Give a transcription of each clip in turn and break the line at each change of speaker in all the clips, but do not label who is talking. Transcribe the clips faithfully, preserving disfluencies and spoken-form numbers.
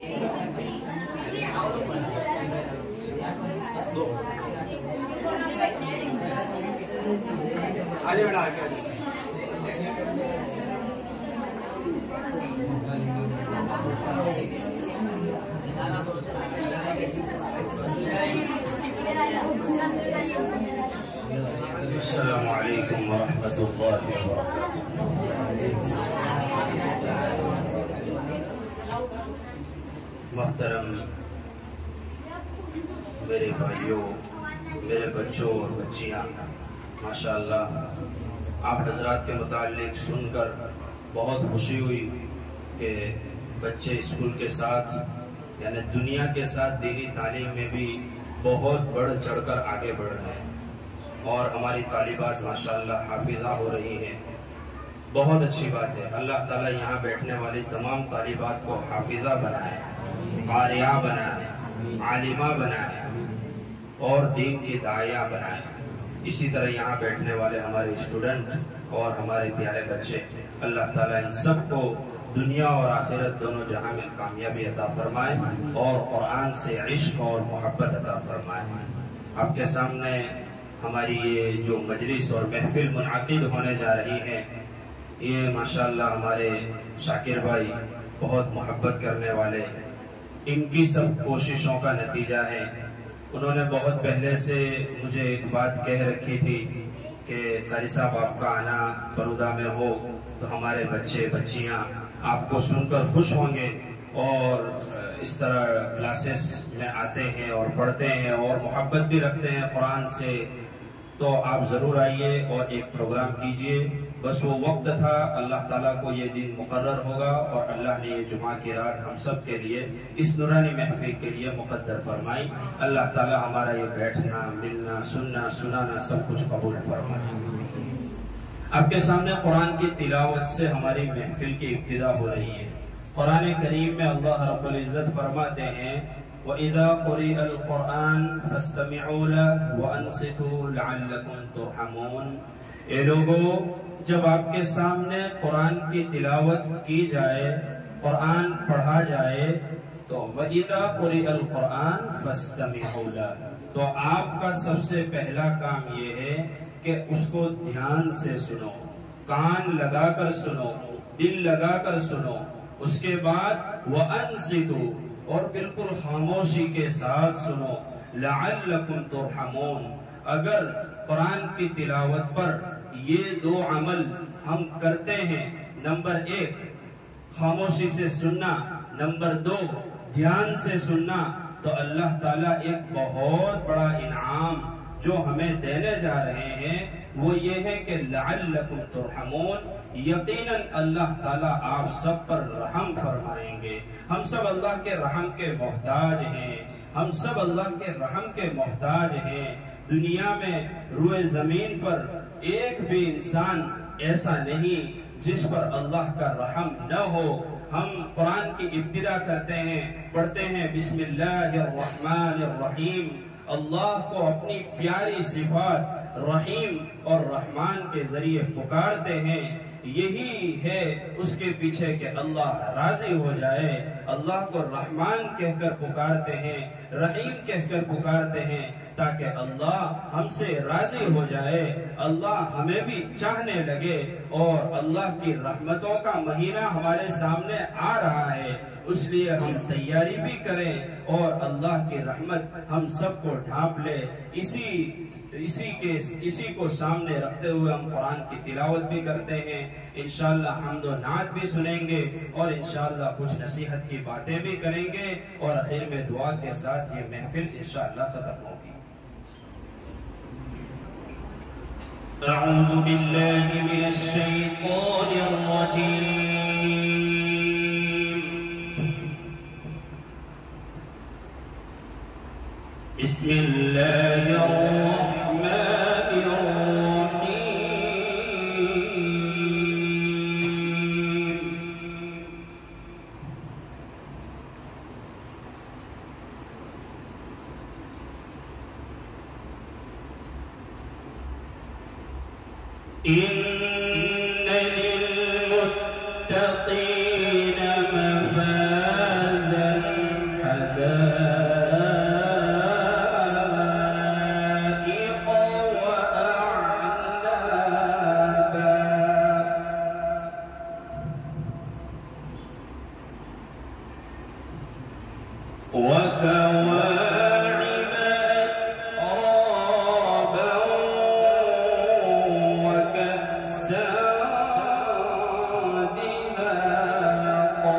آجے بیٹا آگے
السلام علیکم ورحمۃ اللہ وبرکاتہ۔ محترم میرے بھائیوں، میرے بچوں اور بچیاں، ماشاءاللہ آپ حضرات کے متعلق سن کر بہت خوشی ہوئی کہ بچے اسکول کے ساتھ یعنی دنیا کے ساتھ دینی تعلیم میں بھی بہت بڑھ چڑھ کر آگے بڑھ رہے ہیں، اور ہماری طالبات ماشاءاللہ حافظہ ہو رہی ہیں۔ بہت اچھی بات ہے۔ اللہ تعالیٰ یہاں بیٹھنے والی تمام طالبات کو حافظہ بنائے، قاریہ بنائے، عالمہ بنائے اور دین کی داعیہ بنائے۔ اسی طرح یہاں بیٹھنے والے ہمارے اسٹوڈنٹ اور ہمارے پیارے بچے، اللہ تعالیٰ ان سب کو دنیا اور آخرت دونوں جہاں میں کامیابی عطا فرمائے اور قرآن سے عشق اور محبت عطا فرمائے۔ آپ کے سامنے ہماری یہ جو مجلس اور محفل منعقد ہونے جا رہی ہے، یہ ماشاءاللہ ہمارے شاکر بھائی بہت محبت کرنے والے، ان کی سب کوششوں کا نتیجہ ہے۔ انہوں نے بہت پہلے سے مجھے ایک بات کہہ رکھی تھی کہ قاری صاحب آپ کا آنا برودا میں ہو تو ہمارے بچے بچیاں آپ کو سن کر خوش ہوں گے، اور اس طرح کلاسز میں آتے ہیں اور پڑھتے ہیں اور محبت بھی رکھتے ہیں قرآن سے، تو آپ ضرور آئیے اور ایک پروگرام کیجئے۔ بس وہ وقت تھا، اللہ تعالیٰ کو یہ دن مقرر ہوگا اور اللہ نے یہ جمعہ کی رات ہم سب کے لیے اس نورانی محفل کے لیے مقدر فرمائی۔ اللہ تعالیٰ ہمارا یہ بیٹھنا، ملنا، سننا، سنانا سب کچھ قبول فرمائے۔ آپ کے سامنے قرآن کی تلاوت سے ہماری محفل کی ابتدا ہو رہی ہے۔ قرآن کریم میں اللہ رب العزت فرماتے ہیں وَإِذَا قُرِئَ الْقُرْآنُ فَاسْتَمِعُوا لَهُ وَأَنصِتُوا لَعَلَّكُمْ تُرْحَمُونَ۔ اے لوگو، جب آپ کے سامنے قرآن کی تلاوت کی جائے، قرآن پڑھا جائے تو وَإِذَا قُرِئَ الْقُرْآنُ فَاسْتَمِعُوا لَهُ، تو آپ کا سب سے پہلا کام یہ ہے کہ اس کو دھیان سے سنو، کان لگا کر سنو، دل لگا کر سنو۔ اس کے بعد وَأَنصِتُوا، اور بالکل خاموشی کے ساتھ سنو، لَعَلَّكُمْ تُرْحَمُونَ۔ اگر قرآن کی تلاوت پر یہ دو عمل ہم کرتے ہیں، نمبر ایک خاموشی سے سننا، نمبر دو دھیان سے سننا، تو اللہ تعالیٰ ایک بہت بڑا انعام جو ہمیں دینے جا رہے ہیں وہ یہ ہے کہ لعلکم ترحمون، یقیناً اللہ تعالیٰ آپ سب پر رحم فرمائیں گے۔ ہم سب اللہ کے رحم کے محتاج ہیں، ہم سب اللہ کے رحم کے محتاج ہیں۔ دنیا میں روئے زمین پر ایک بھی انسان ایسا نہیں جس پر اللہ کا رحم نہ ہو۔ ہم قرآن کی ابتدا کرتے ہیں، پڑھتے ہیں بسم اللہ الرحمن الرحیم، اللہ کو اپنی پیاری صفات رحیم اور رحمان کے ذریعے پکارتے ہیں۔ یہی ہے اس کے پیچھے کہ اللہ راضی ہو جائے۔ اللہ کو رحمان کہہ کر پکارتے ہیں، رحیم کہہ کر پکارتے ہیں تاکہ اللہ ہم سے راضی ہو جائے، اللہ ہمیں بھی چاہنے لگے، اور اللہ کی رحمتوں کا مہینہ ہمارے سامنے آ رہا ہے، اس لیے ہم تیاری بھی کریں اور اللہ کی رحمت ہم سب کو ڈھانپ لے۔ اسی اسی کے اسی کو سامنے رکھتے ہوئے ہم قرآن کی تلاوت بھی کرتے ہیں، انشاءاللہ حمد و نعت بھی سنیں گے، اور انشاءاللہ کچھ نصیحت کی باتیں بھی کریں گے، اور آخر میں دعا کے ساتھ یہ محفل انشاءاللہ ختم ہوگی۔ اعوذ باللہ من الشیطان الرجیم، بسم اللہ الرحمن الرحیم۔ ان للمتقین مفازا وكواعب أترابا وكأسا دهاقا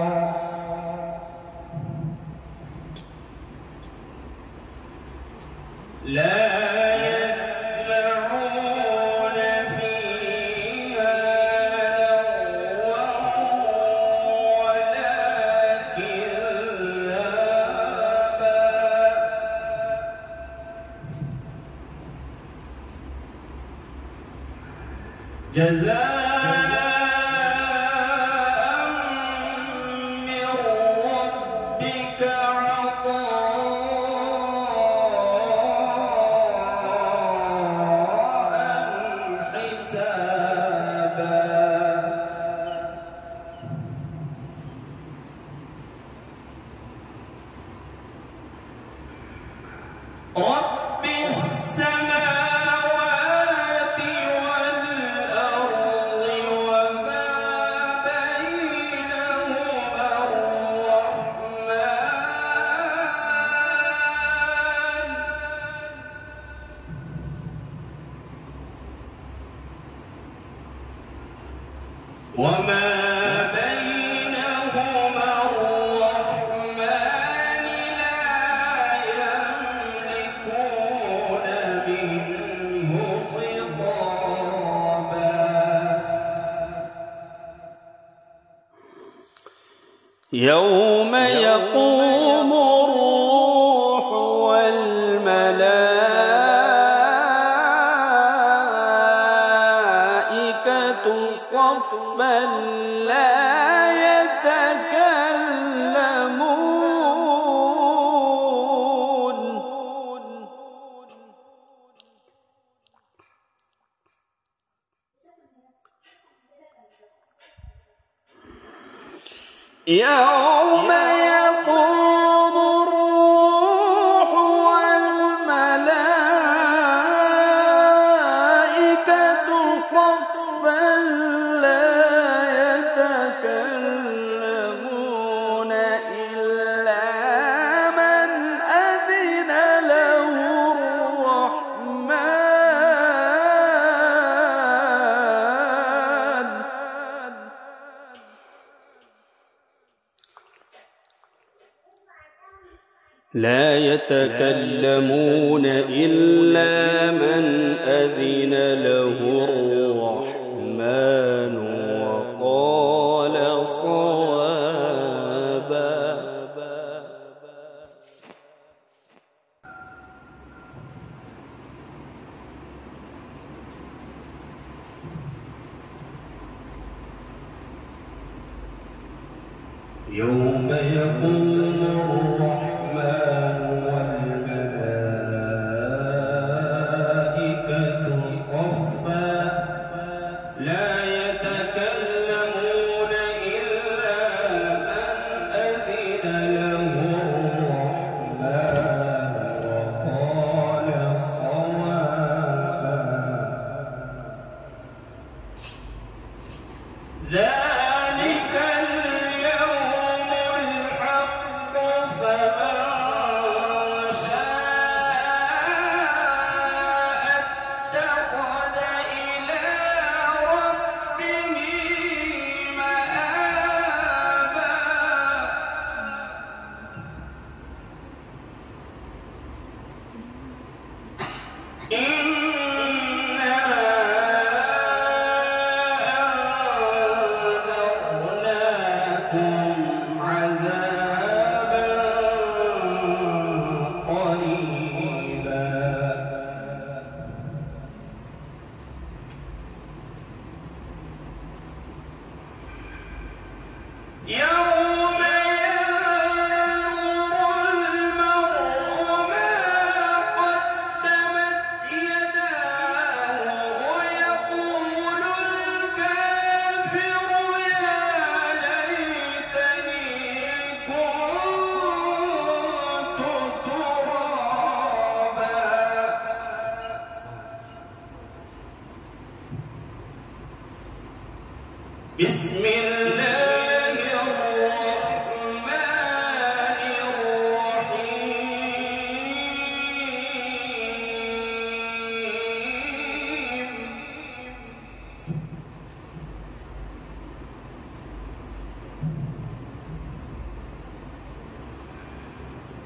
لا يسمعون فيها لغوا ولا كذابا جزاء من ربك عطاء حسابا رب السماوات والأرض وما بينهما الرحمن وما بينهما الرحمن لا يملكون منه خطابا يوم يقوم الروح والملائكة صفا لا يتكلمون يوم يقوم الروح والملائكة صفا لا يتكلمون إلا من أذن له الرحمن لا يتكلمون إلا من أذن له الرحمن وقال صوابا يوم يقوم الرحمن والملائكة صفا لا يتكلمون إلا من أذن له الرحمن وقال صوابا ذلك اليوم الحق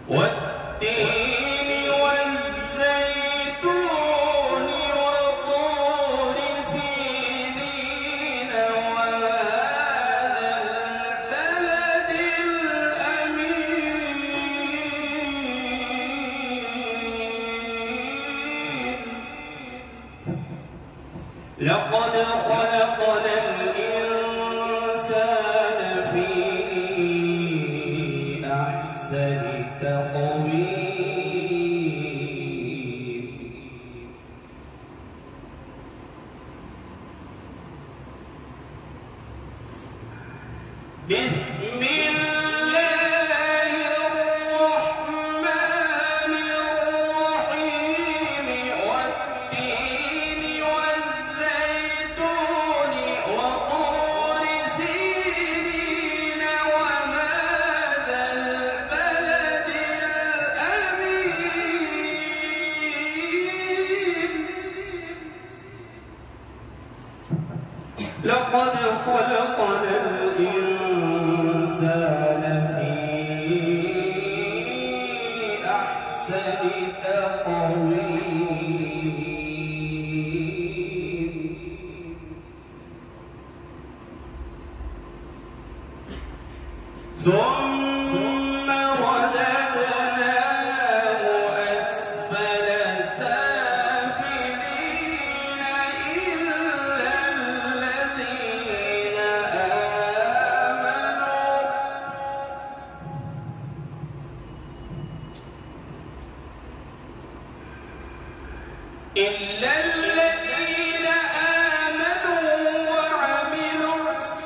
والتين والزيتون وطور سينين وهذا البلد الأمين لقد خلقنا الإنسان في أحسن تقويم بسم الله الرحمن الرحيم والتين والزيتون وطور سينين وهذا البلد الأمين لقد خلقنا الإنسان في أحسن تقويم ثم رددناه أسفل سافلين إلا الذين آمنوا إلا الذين آمنوا وعملوا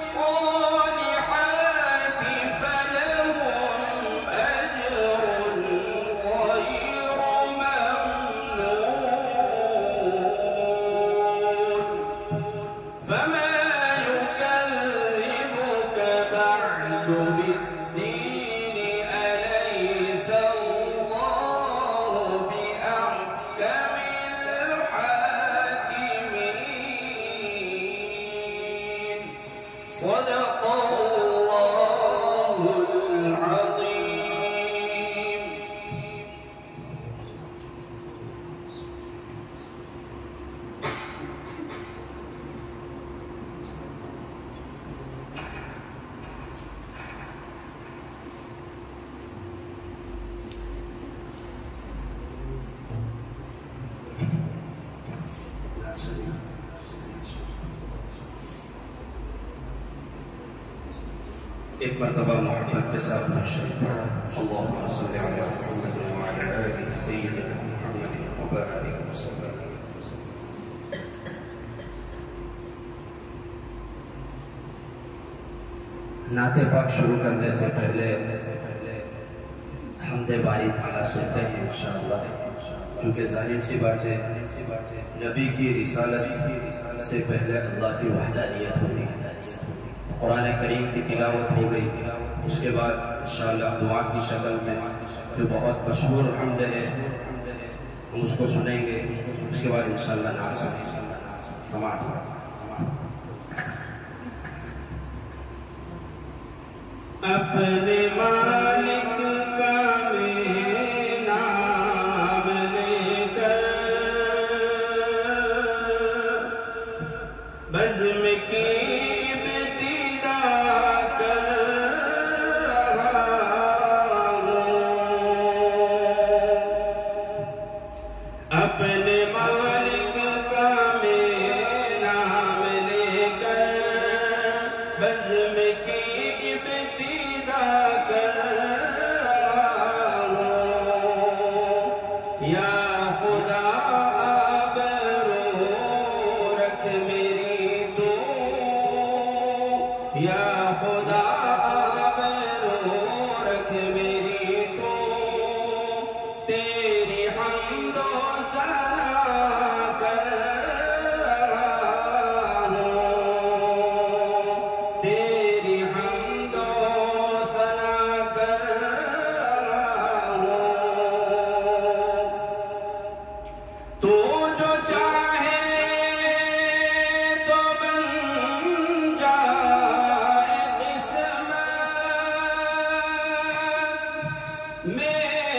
الصالحات فلهم أجر غير ممنون فما يكذبك بعد بالدين أليس الله بأحكم الحاكمين صدق الله العظيم. ایک مرتبہ محمد کے ساتھ مشرف اللهم صل علی محمد وعلى آل سیدنا محمد وبارک وسلم. نعت پاک شروع کرنے سے پہلے حمد باری تعالیٰ سنتے ہیں انشاءاللہ چونکہ ظاہر سی بات ہے نبی کی رسالت سے پہلے اللہ کی وحدانیت ہوتی ہے. قرآن کریم کی تلاوت ہو گئی اس کے بعد انشاءاللہ دعا کی شکل میں جو بہت مشہور حمد ہے ہم اس کو سنیں گے اس کے بعد انشاءاللہ نعت سماعت ہوگا. اپنے مالک کا میں نام لے کر بزم کی ابتدا کر رہا ہوں. اپنے مالک کا میں نام لے کر بزم کی میں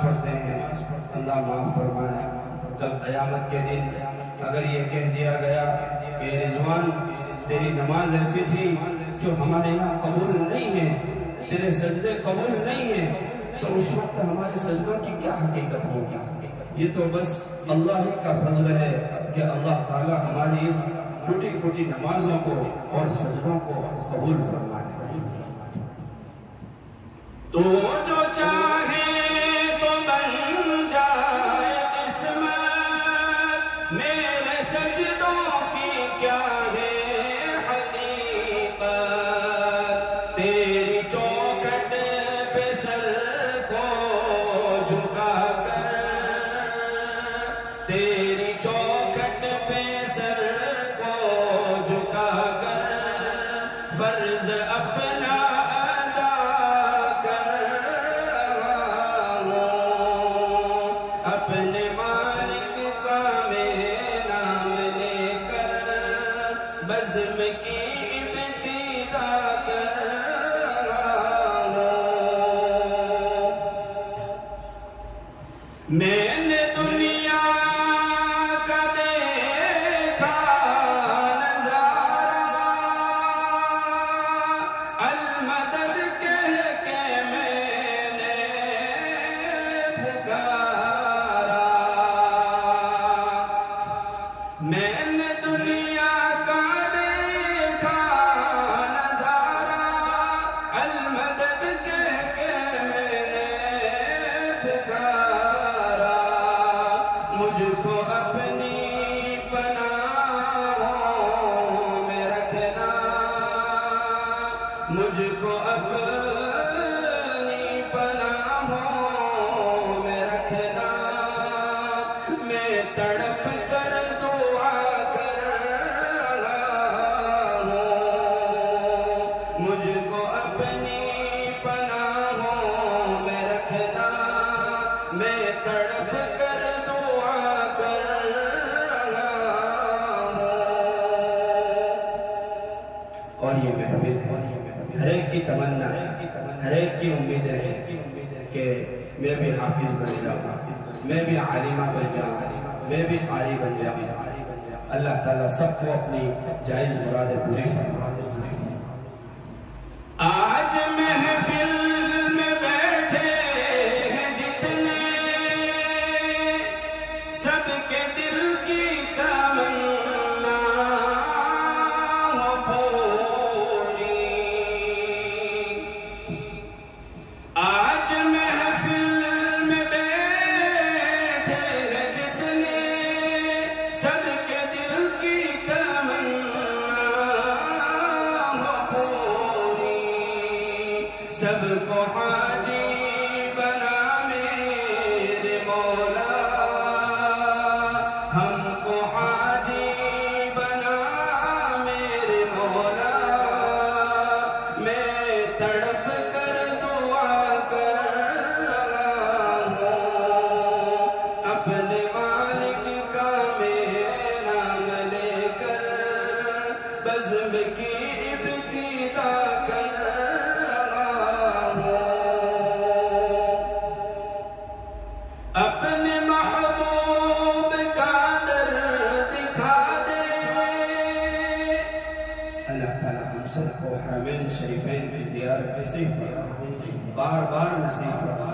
پڑھتے ہیں اللہ معاف فرمائے. کل قیامت کے دن اگر یہ کہہ دیا گیا کہ رضوان تیری نماز ایسی تھی جو ہمارے یہاں قبول نہیں ہے، تیرے سجدے قبول نہیں ہیں، تو اس وقت ہمارے سجدوں کی کیا حقیقت ہوگی؟ یہ تو بس اللہ کا فضل ہے کہ اللہ تعالیٰ ہماری اس ٹوٹی پھوٹی نمازوں کو اور سجدوں کو قبول فرمائے. تو جو چاہے تو بن جائے قسمت، میرے سجدوں کی کیا ہے حقیقت. تیری چوکھٹ پہ سر کو جھکا کر، تیری چوکھٹ پہ سر کو جھکا کر فرض اپنا اپنے مالک کا میں نام لے کر بزم کی ابتدا کر رہا ہوں. میں نے دنیا کا دیکھا نظارہ، المدد کہہ کے میں نے پکارا. میں نے دنیا کا دیکھا نظارہ، المدد کہہ کے میں نے پکارا. مجھ کو اپنی پناہوں میں رکھنا، مجھ کو اپنی پناہوں میں رکھنا. میں تڑپ کر دعا کر رہا ہوں، مجھ کو اپنی پناہوں میں رکھنا. میں تڑپ کر دعا کر رہا ہوں. اور یہ محفل ہے، ہر ایک کی تمنا ہے، ہر ایک کی امید ہے کہ میں بھی حافظ بن جاؤں، میں بھی عالمہ بن جاؤں، میں بھی قاری بن جاؤں. اللہ تعالیٰ سب کو اپنی جائز مرادیں پوری فرمائے. آج محفل میں بیٹھے ہیں جتنے، سب کے دل کی تمنا ہو پوری. آج محفل میں بیٹھے ہیں جتنے، سب کے دل کی تمنا ہو پوری. سب کو حاجی بنا میرے مولا، ہم کو حاجی بنا میرے مولا. میں تڑپ کر دعا کر رہا ہوں، اپنے مالک کا میں نام لے کر بزم کی ابتدا کر رہا ہوں. اپنے محبوب کا در دکھا دے. اللہ تعالیٰ ہم سب کو حرمین شریفین کی زیارت نصیب فرمائے، بار بار نصیب فرمائے.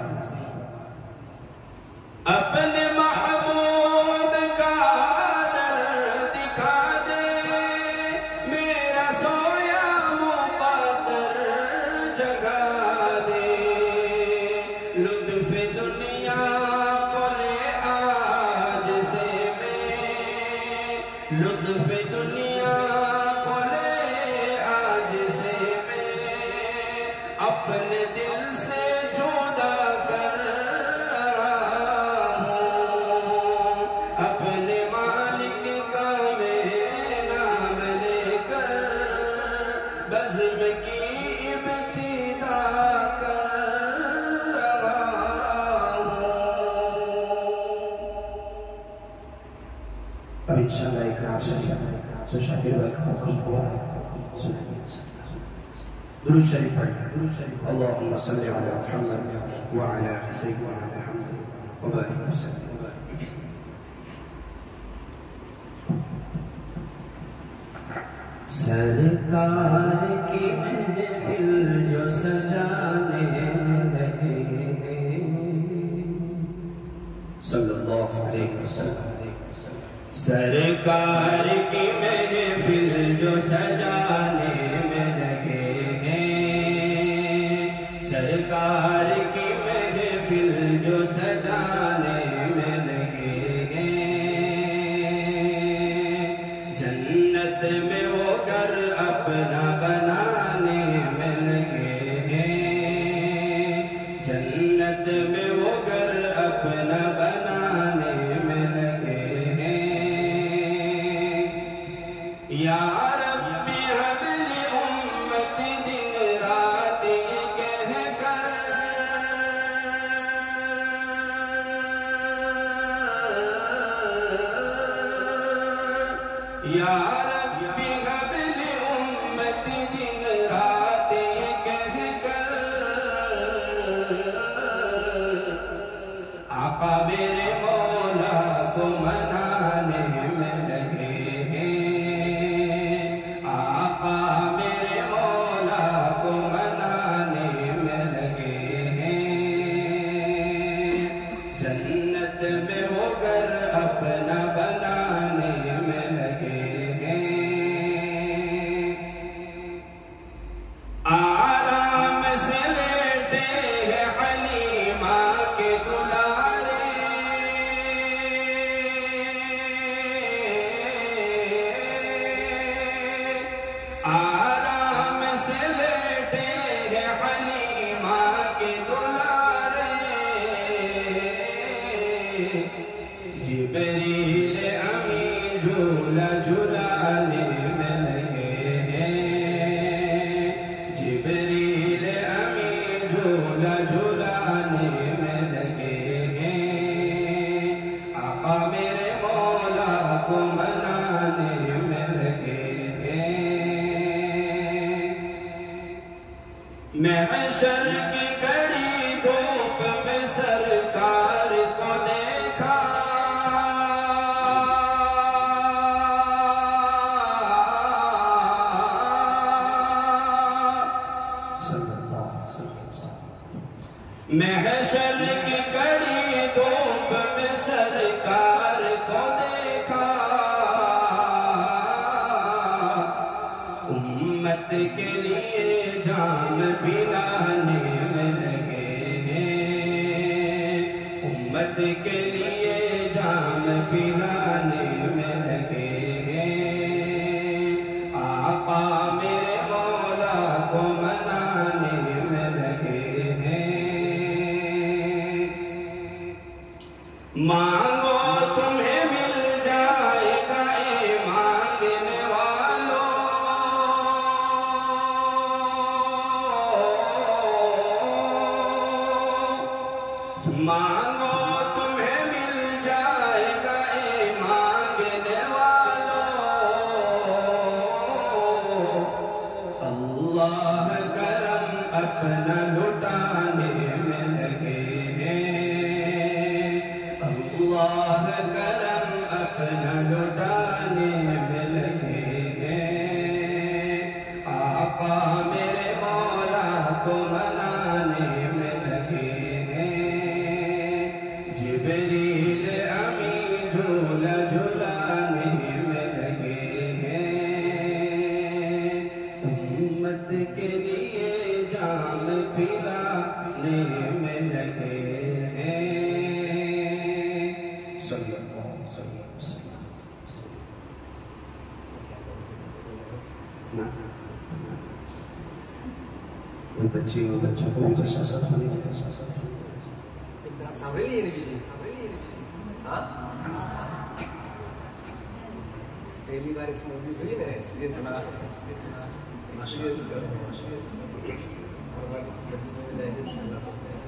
اپنے محبوب کا در دکھا دے، میرا سویا مقدر جگا دے. لطف دنیا کو لے آج سے میں، لطف دنیا کو لے آج سے میں، اپنے دل سے جدا کر رہا ہوں. اپنے مالک کا میں نام لے کر بزم کی ابتدا کر رہا ہوں. اب انشاءاللہ ایک رات سے تو شاکر بھائی کا حکم ہوا درود شریف پڑھیں. اللہم صلی علی محمد وعلی سیدنا محمد. وبارك وسلم. سرکار کی محفل جو سجانے لگے صلی اللہ علیہ وسلم. سرکار کی محفل جو سجانے میں لگے ہیں، سرکار کی محفل جو سجانے میں لگے ہیں، جنت میں وہ گھر اپنا بنانے میں لگے ہیں، جنت میں وہ گھر اپنا بنانے میں لگے ہیں. یا رب ہب لی امت دن رات یہ کہہ کر، یا رب ہب لی امت دن رات یہ کہہ کر، آقا میرے مولا کو منانے میں لگے ہیں، آقا میرے مولا کو منانے میں لگے ہیں، جنت میں وہ گھر اپنا بنانے میں لگے ہیں. آرام سے لیٹے ہیں حلیمہ کے دلارے، آرام سے لیٹے ہیں حلیمہ کے دلارے، جبریل امی جھولا جھولانے میں لگے ہیں، جبریل امی جھولا جھولانے میں لگے ہیں، آقا میرے مولا کو منانے میں لگے ہیں. محشر کی کڑی دھوپ میں سرکار کو دیکھا، محشر کی کڑی دھوپ میں سرکار کو دیکھا، امت کے لیے جان پلانے میں لگے ہیں، امت کے لیے جان پلانے میں لگے ہیں، آقا میرے مولا کو منانے میں لگے ہیں. مانگو تمہیں مل جائے گا اے مانگنے والوں، مانگو تمہیں مل جائے گا اے مانگنے والوں، اللہ کرم اپنا لٹانے میں لگے ہیں، اللہ کرم اپنا لٹانے میں لگے ہیں، آقا میرے مولا کو منانے میں لگے ہیں، جبریل امی جھولا جھولانے میں لگے ہیں، امت کے لیے جام پلانے میں لگے ہیں. صلی اللہ علیہ وسلم. کوئی بچی ہو بچوں کو بھی بچہ ساتھ ہونے کی
Sabrili yeni bir şey. Sabrili yeni bir şey. Ha? पहली बार इस मूवी सुनी ना इसलिए थोड़ा एक्सपीरियंस कर रहा हूँ और बार एपिसोड में जाएंगे इंशाल्लाह.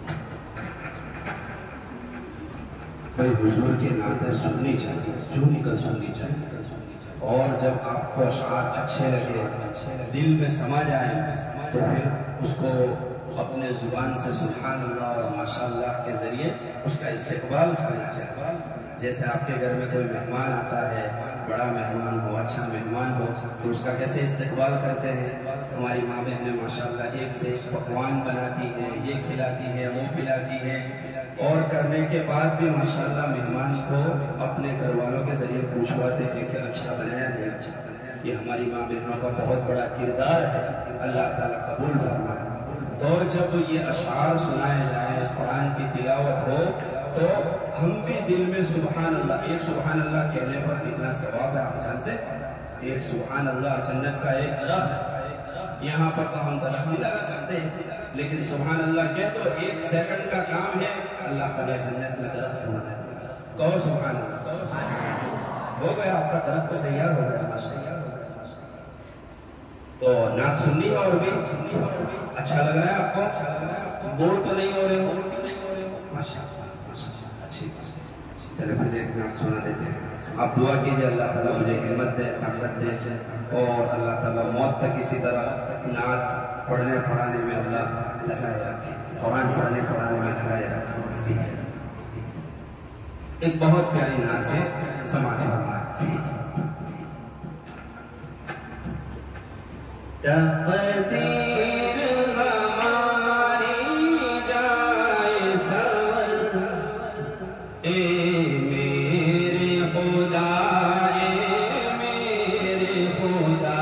भाई हुजूर की नाते सुननी चाहिए, झूम कर सुननी चाहिए, और जब आपको अशआर अच्छे लगे, दिल में समा जाए, तो फिर उसको اپنے زبان سے سبحان اللہ اور ماشاء اللہ کے ذریعے اس کا استقبال خالص چاہیے. جیسے آپ کے گھر میں کوئی مہمان آتا ہے، بڑا مہمان ہو، اچھا مہمان ہو، تو اس کا کیسے استقبال کرتے ہیں؟ ہماری ماں بہنیں ماشاءاللہ ایک سے ایک پکوان بناتی ہیں، یہ کھلاتی ہے، وہ کھلاتی ہے، اور کرنے کے بعد بھی ماشاءاللہ مہمان کو اپنے گھر والوں کے ذریعے پوچھواتے ہیں کہ اچھا بنایا نہیں اچھا بنایا. یہ ہماری ماں بہنوں کا بہت بڑا کردار ہے، اللہ تعالیٰ قبول فرمائے. تو جب یہ اشعار سنائے جائیں، قرآن کی تلاوت ہو، تو ہم بھی دل میں سبحان اللہ، ایک سبحان اللہ کہنے پر کتنا ثواب ہے آپ جانتے ہیں؟ ایک سبحان اللہ جنت کا ایک درخت، یہاں پر تو ہم درخت نہیں لگا سکتے، لیکن سبحان اللہ کہہ تو ایک سیکنڈ کا کام ہے، اللہ تعالیٰ جنت میں درخت ہونا ہے. کہو سبحان اللہ. ہو گیا آپ کا درخت تو تیار ہو گیا ماشاءاللہ. تو نعت سننی ہے اور بھی اچھا لگ رہا ہے آپ کو؟ بور تو نہیں ہو رہے ہو؟ اچھی چلے پھر ایک نعت سنا دیتے ہیں. آپ دعا کیجئے اللہ تعالیٰ مجھے ہمت دے، طاقت دے، اور اللہ تعالیٰ موت تک اسی طرح نعت پڑھنے پڑھانے میں اللہ لگائے رکھے، قرآن پڑھنے پڑھانے میں لگائے رکھے. ایک بہت پیاری نعت ہے، سماعت فرمائیں. تقدیر ہماری جائے سور، اے میرے خدا، اے میرے خدا.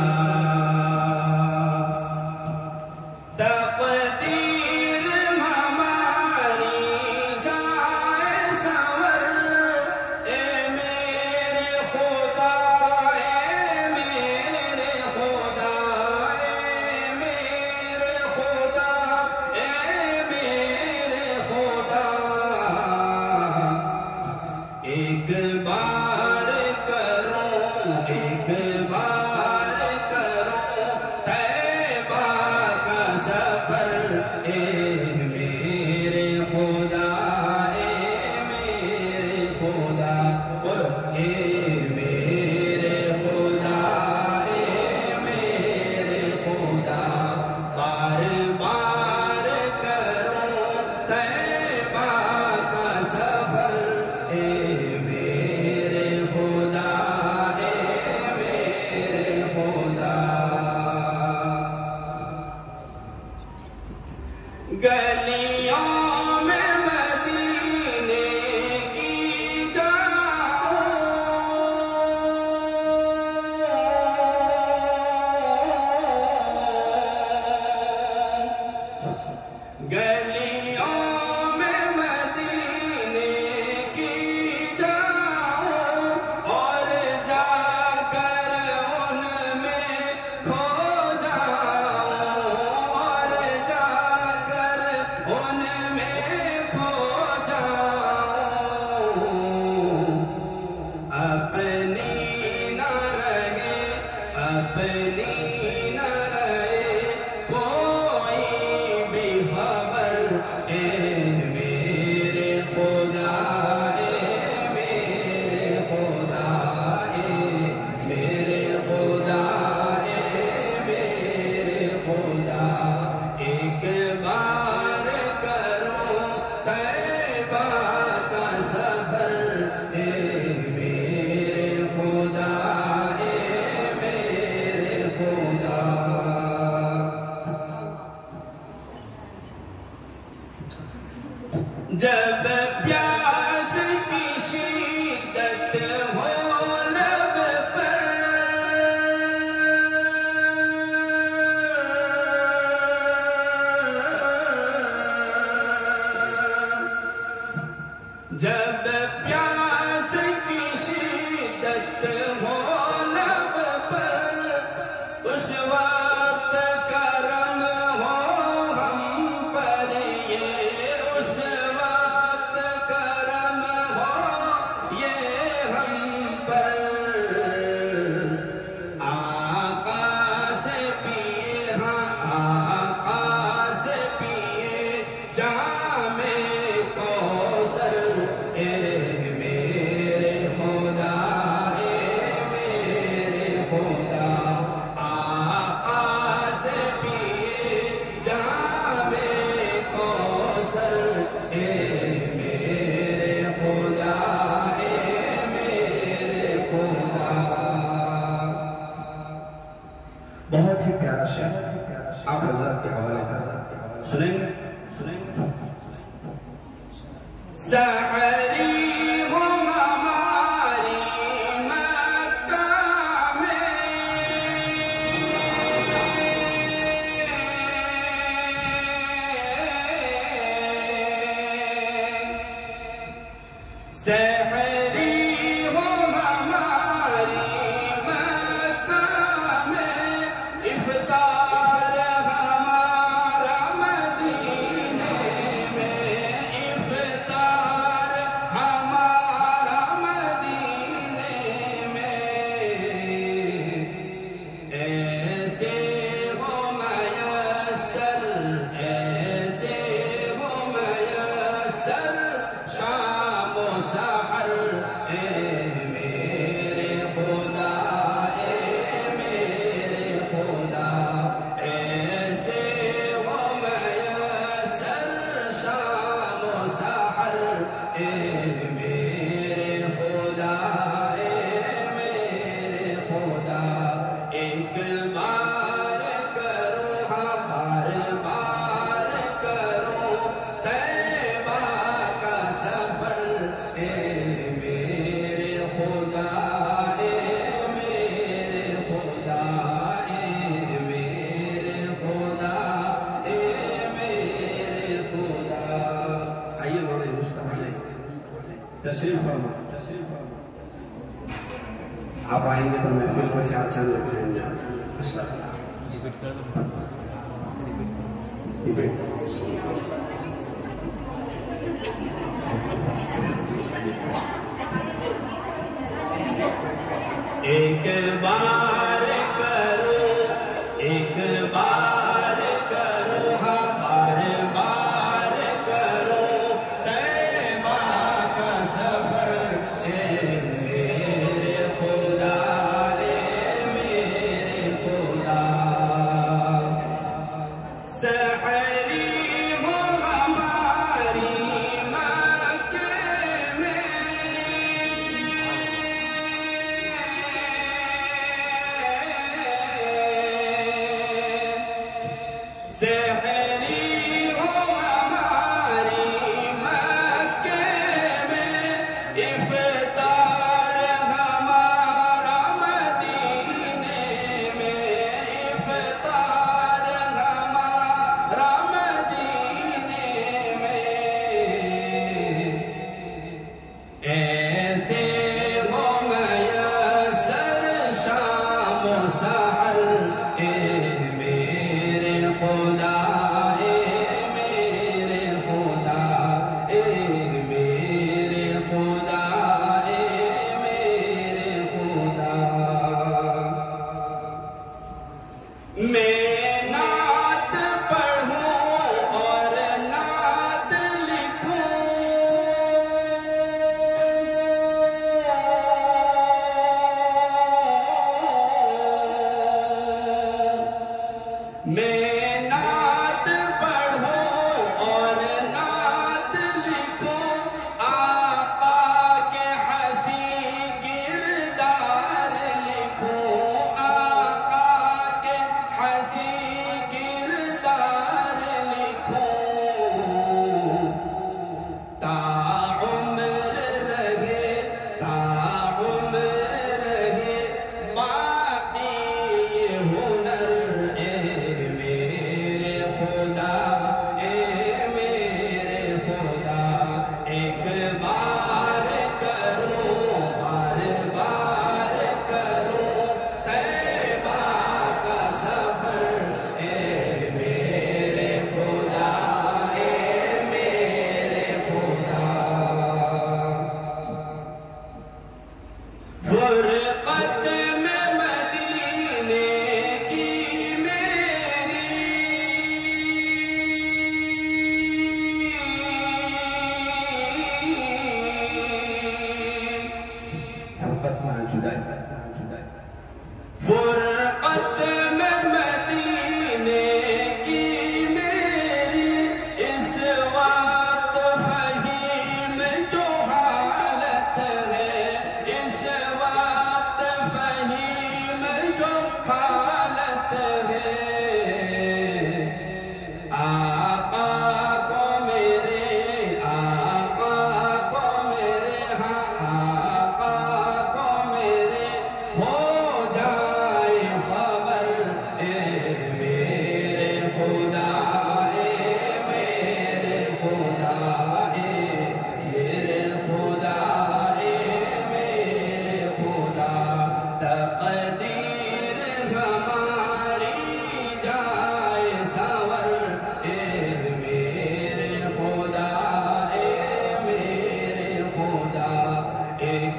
تقدیر ہماری جائے سور، اے میرے خدا، اے میرے خدا. گلیوں میں مدینے کی جاؤ، گلیوں میں مدینے کی جاؤ، اور جا کر ان میں کھو جاؤ، اور جا ان میں کھو جاؤں. اپنی نہ رہے، اپنی نہ رہے کوئی بھی خبر، اے میرے خدا، اے میرے خدا، اے میرے خدا، اے میرے خدا. ایک بار طیبہ کا سفر، اے میرے خدا، اے میرے خدا. جب پیاس کی شدت ہو لب پر، جب پیاس کی شدت ہو لب پر، اس وقت کرم ہو ہم پر، یہ اس وقت کرم ہو یہ ہم پر. آقا سے پیے، ہاں آقا سے پیے جام کوثر، اے میرے حضرات کے حوالے کر سنیں گے سنیں گے سحری آپ آئیں گے تو محفل کو چار چاند لگائیں گے ایک بار کرو ایک بار کرو ہاں بار بار کرو طیبہ کا سفر اے میرے خدا اے میرے خدا سحری ہو ہماری مکے میں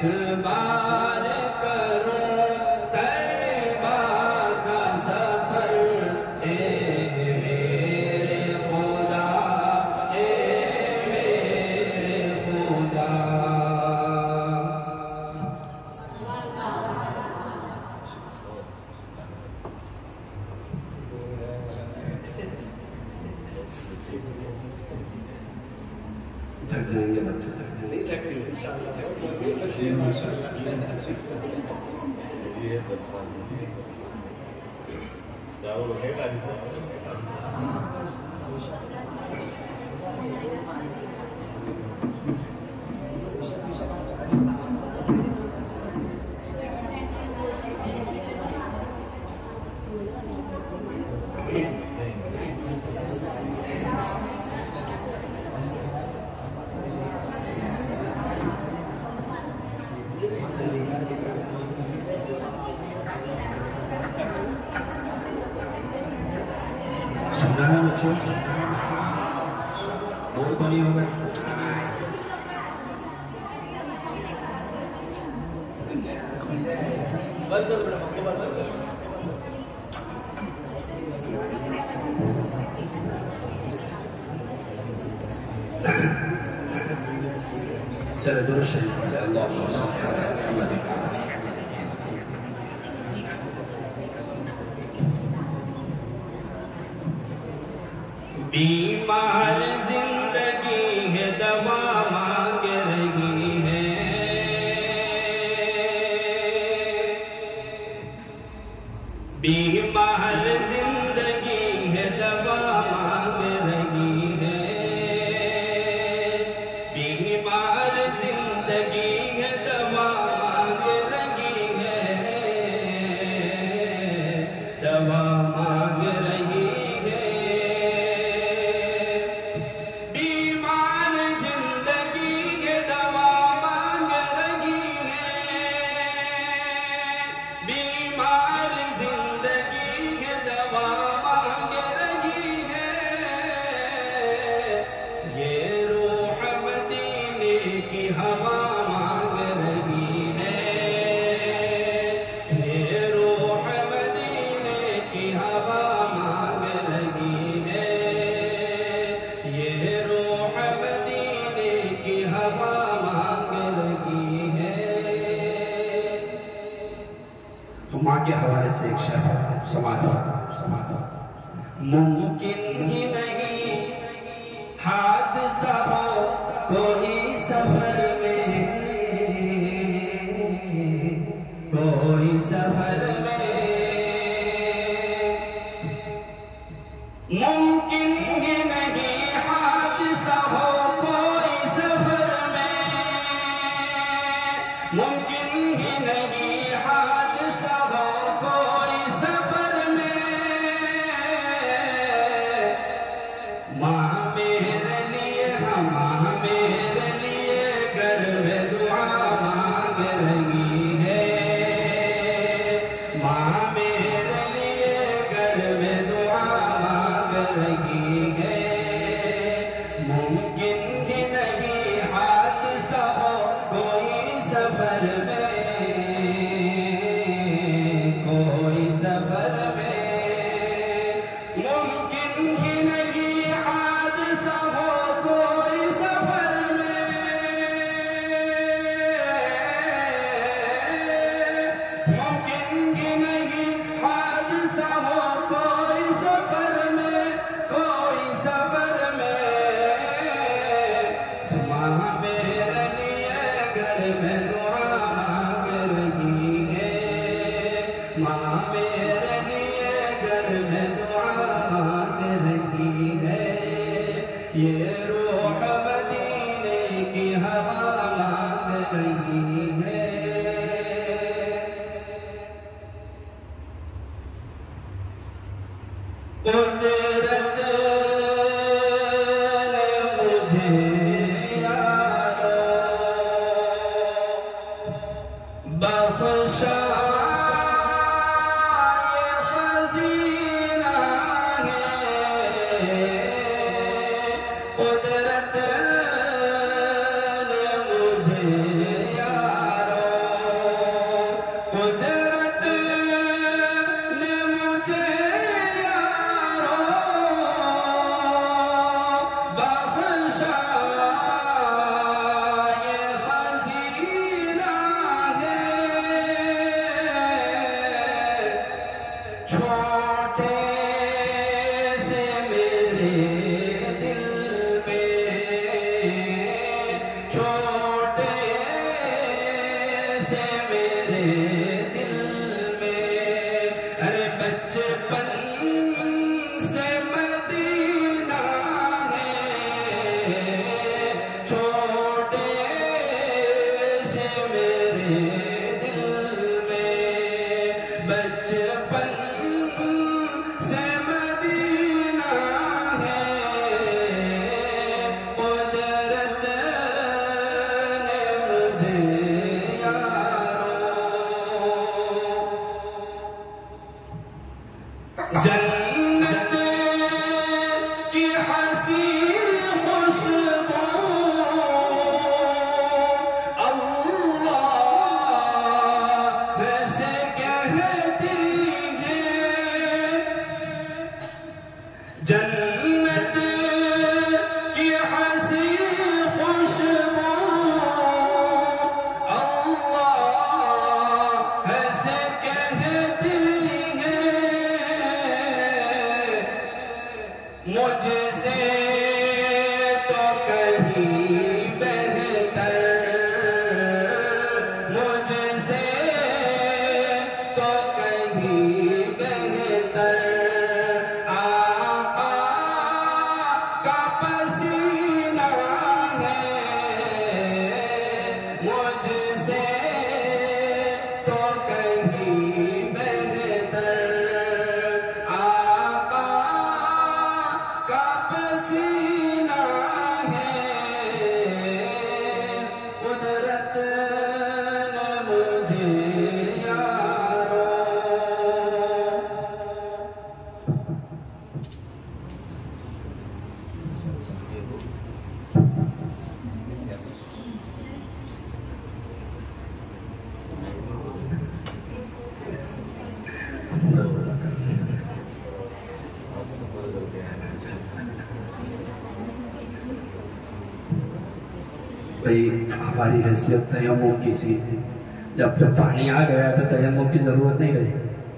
ایک بار کروں طیبہ کا سفر، اے میرے خدا، اے میرے خدا۔ تھک جائیں گے بچے،
نہیں تھکتے ان شاء اللہ بچے ماشاء اللہ۔
چاول ہے گاڑی سے
سمجھانا بچوں، بول تو نہیں ہوگا۔
بند کرو بیٹا، پنکھے بند کرو۔
چلے درست شریف، اللہ بیمار زندگی ہے دوا مانگ رہی ہے، بیمار زندگی ہے دوا مانگ رہی ہے، بیمار زندگی ہے دوا مانگ رہی ہے، دوا مانگ رہی ہے، بیمار زندگی ہے دوا مانگ رہی ہے، بیمار زندگی ہے دوا مانگ رہی ہے، یہ روح مدینے کی ہوا مانگ رہی ہے، یہ روح مدینے کی ہوا مانگ رہی ہے، یہ روح مدینے کی ہوا مانگ رہی ہے۔ تو ماں کے حوالے سے ایک شعر سماعت ممکن ہی نہیں حادثہ ہو کوئی سفر میں، کوئی سفر میں، ممکن ہی نہیں حادثہ ہو کوئی سفر میں، ممکن ہی نہیں حادثہ ہو کوئی سفر میں، ماں میرے لیے، ماں میرے لیے گھر میں دعا مانگ رہی ہے، ماں میرے لیے گھر میں دعا مانگ رہی ہے، ممکن ہی نہیں حادثہ ہو کوئی سفر میں، کوئی سفر میں، ممکن ہی نہیں حادثہ ہو کوئی سفر میں، ممکن ہی نہیں حادثہ ہو کوئی سفر میں، کوئی سفر میں، ماں میرے لیے گھر میں دعا مانگ رہی ہے، ماں میرے لیے گھر میں دعا مانگ رہی ہے، یہ روح مدینے کی ہوا مانگ رہی ہے۔ قدرت نے مجھے یارو بخشا، یہ خزینہ ہے، قدرت نے مجھے یارو
بھئی ہماری حیثیت تیمم کی سی، جب پھر پانی آ گیا تو تیمم کی ضرورت نہیں رہی۔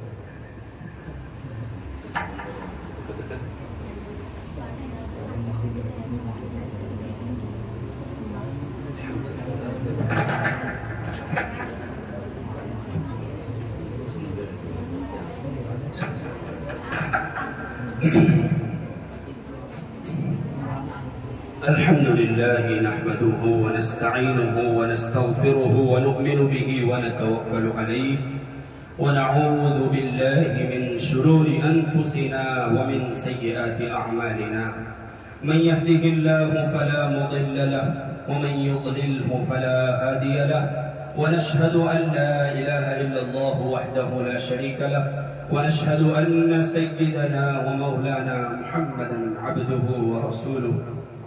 الحمد لله نحمده ونستعينه ونستغفره ونؤمن به ونتوكل عليه ونعوذ بالله من شرور أنفسنا ومن سيئات أعمالنا، من يهده الله فلا مضل له ومن يضلله فلا هادي له، ونشهد أن لا إله إلا الله وحده لا شريك له، ونشهد أن سيدنا ومولانا محمدا عبده ورسوله.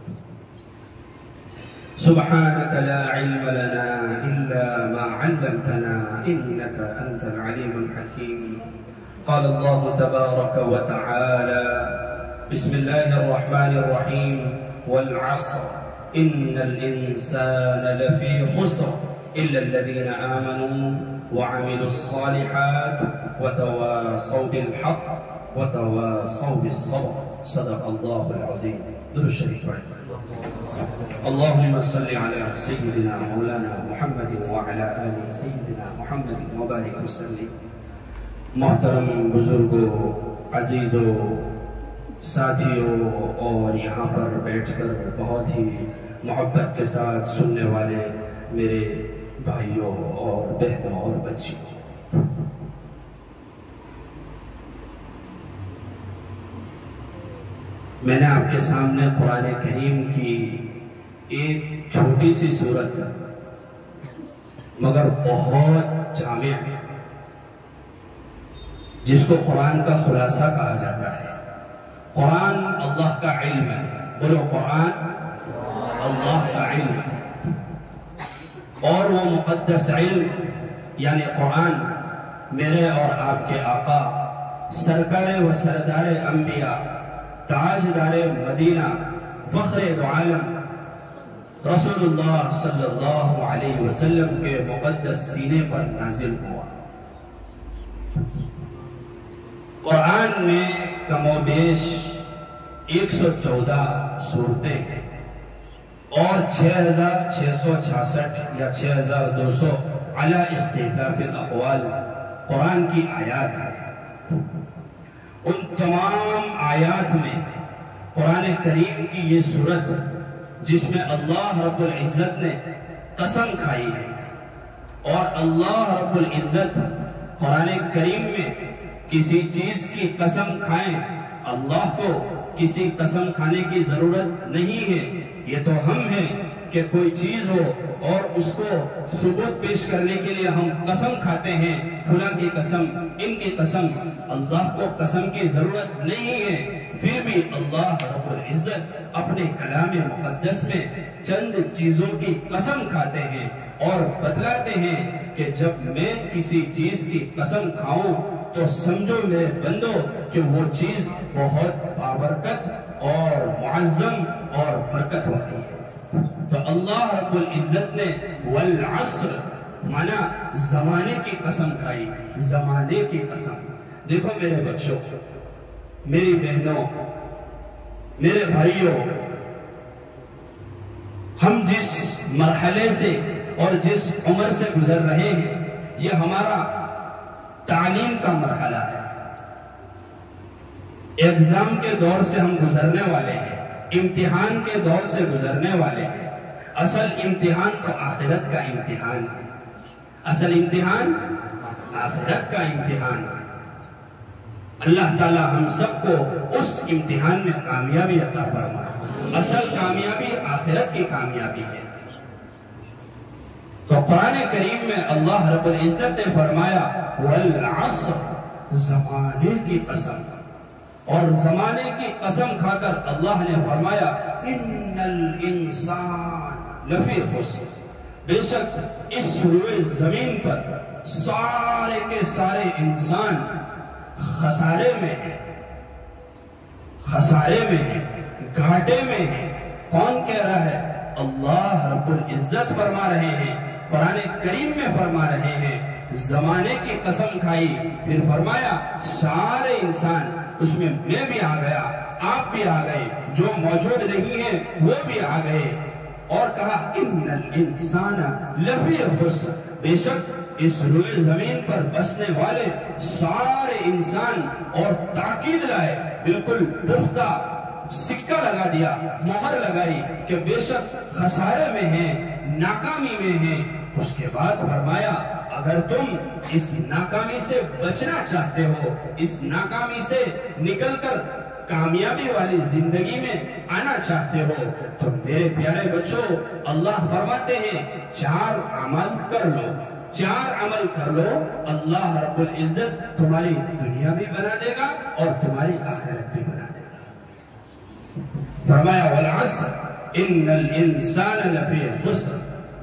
سبحانك لا علم لنا إلا ما علمتنا إنك أنت العليم الحكيم. قال الله تبارك وتعالى: بسم الله الرحمن الرحيم، والعصر إن الإنسان لفي خسر إلا الذين آمنوا وعملوا الصالحات وتواصوا بالحق وتواصوا بالصبر. صدق الله العظيم. درود شریف پڑھیں. اللهم صل على سيدنا مولانا محمد وعلى آل سيدنا محمد وبارك وسلم. محترم بزرگوں، عزیزوں، ساتھیوں اور یہاں پر بیٹھ کر بہت ہی محبت کے ساتھ سننے والے میرے بھائیوں اور بہنوں اور بچیوں، میں نے آپ کے سامنے قرآن کریم کی ایک چھوٹی سی صورت مگر بہت جامع، جس کو قرآن کا خلاصہ کہا جاتا ہے. قرآن اللہ کا علم ہے. بولو، قرآن اللہ کا علم ہے. اور وہ مقدس علم یعنی قرآن میرے اور آپ کے آقا سرکار و سردار انبیاء، تاجدار مدینہ، فخر دو عالم رسول اللہ صلی اللہ علیہ وسلم کے مقدس سینے پر نازل ہوا. قرآن میں کم و بیش ایک سو چودہ صورتیں ہیں اور چھ ہزار چھ سو چھیاسٹھ یا چھ ہزار دو سو علی اختلاف الاقوال قرآن کی آیات ہیں. ان تمام آیات میں قرآن کریم کی یہ صورت جس میں اللہ رب العزت نے قسم کھائی ہے اور اللہ رب العزت قرآن کریم میں کسی چیز کی قسم کھائیں، اللہ کو کسی قسم کھانے کی ضرورت نہیں ہے. یہ تو ہم ہیں کہ کوئی چیز ہو اور اس کو ثبوت پیش کرنے کے لیے ہم قسم کھاتے ہیں، فلاں کی قسم، ان کی قسم. اللہ کو قسم کی ضرورت نہیں ہے، پھر بھی اللہ رب العزت اپنے کلام مقدس میں چند چیزوں کی قسم کھاتے ہیں اور بتلاتے ہیں کہ جب میں کسی چیز کی قسم کھاؤں تو سمجھو میرے بندو کہ وہ چیز بہت بابرکت اور معظم اور برکت والی ہے. تو اللہ رب العزت نے والعصر مانا زمانے کی قسم کھائی، زمانے کی قسم. دیکھو میرے بچوں، میری بہنوں، میرے بھائیوں، ہم جس مرحلے سے اور جس عمر سے گزر رہے ہیں یہ ہمارا تعلیم کا مرحلہ ہے. ایگزام کے دور سے ہم گزرنے والے ہیں، امتحان کے دور سے گزرنے والے ہیں. اصل امتحان تو آخرت کا امتحان ہے، اصل امتحان آخرت کا امتحان ہے. اللہ تعالی ہم سب کو اس امتحان میں کامیابی عطا فرمائے. اصل کامیابی آخرت کی کامیابی ہے. تو قرآن کریم میں اللہ رب العزت نے فرمایا والعصر، زمانے کی قسم. اور زمانے کی قسم کھا کر اللہ نے فرمایا ان الانسان لفی خسر، بے شک اس روئے زمین پر سارے کے سارے انسان خسارے میں ہیں، خسارے میں ہیں، گھاٹے میں ہیں. کون کہہ رہا ہے؟ اللہ رب العزت فرما رہے ہیں، قرآن کریم میں فرما رہے ہیں. زمانے کی قسم کھائی، پھر فرمایا سارے انسان، اس میں میں بھی آ گیا، آپ بھی آ گئے، جو موجود نہیں ہیں وہ بھی آ گئے. اور کہا ان الانسان لفی خسر، بے شک اس روئے زمین پر بسنے والے سارے انسان. اور تاکید لائے، بالکل پختہ سکہ لگا دیا، مہر لگائی کہ بے شک خسارے میں ہیں، ناکامی میں ہیں. اس کے بعد فرمایا اگر تم اس ناکامی سے بچنا چاہتے ہو، اس ناکامی سے نکل کر کامیابی والی زندگی میں آنا چاہتے ہو، تو میرے پیارے بچوں اللہ فرماتے ہیں چار عمل کر لو، چار عمل کر لو، اللہ رب العزت تمہاری دنیا بھی بنا دے گا اور تمہاری آخرت بھی بنا دے گا. فرمایا والعصر ان الانسان لفی خسر،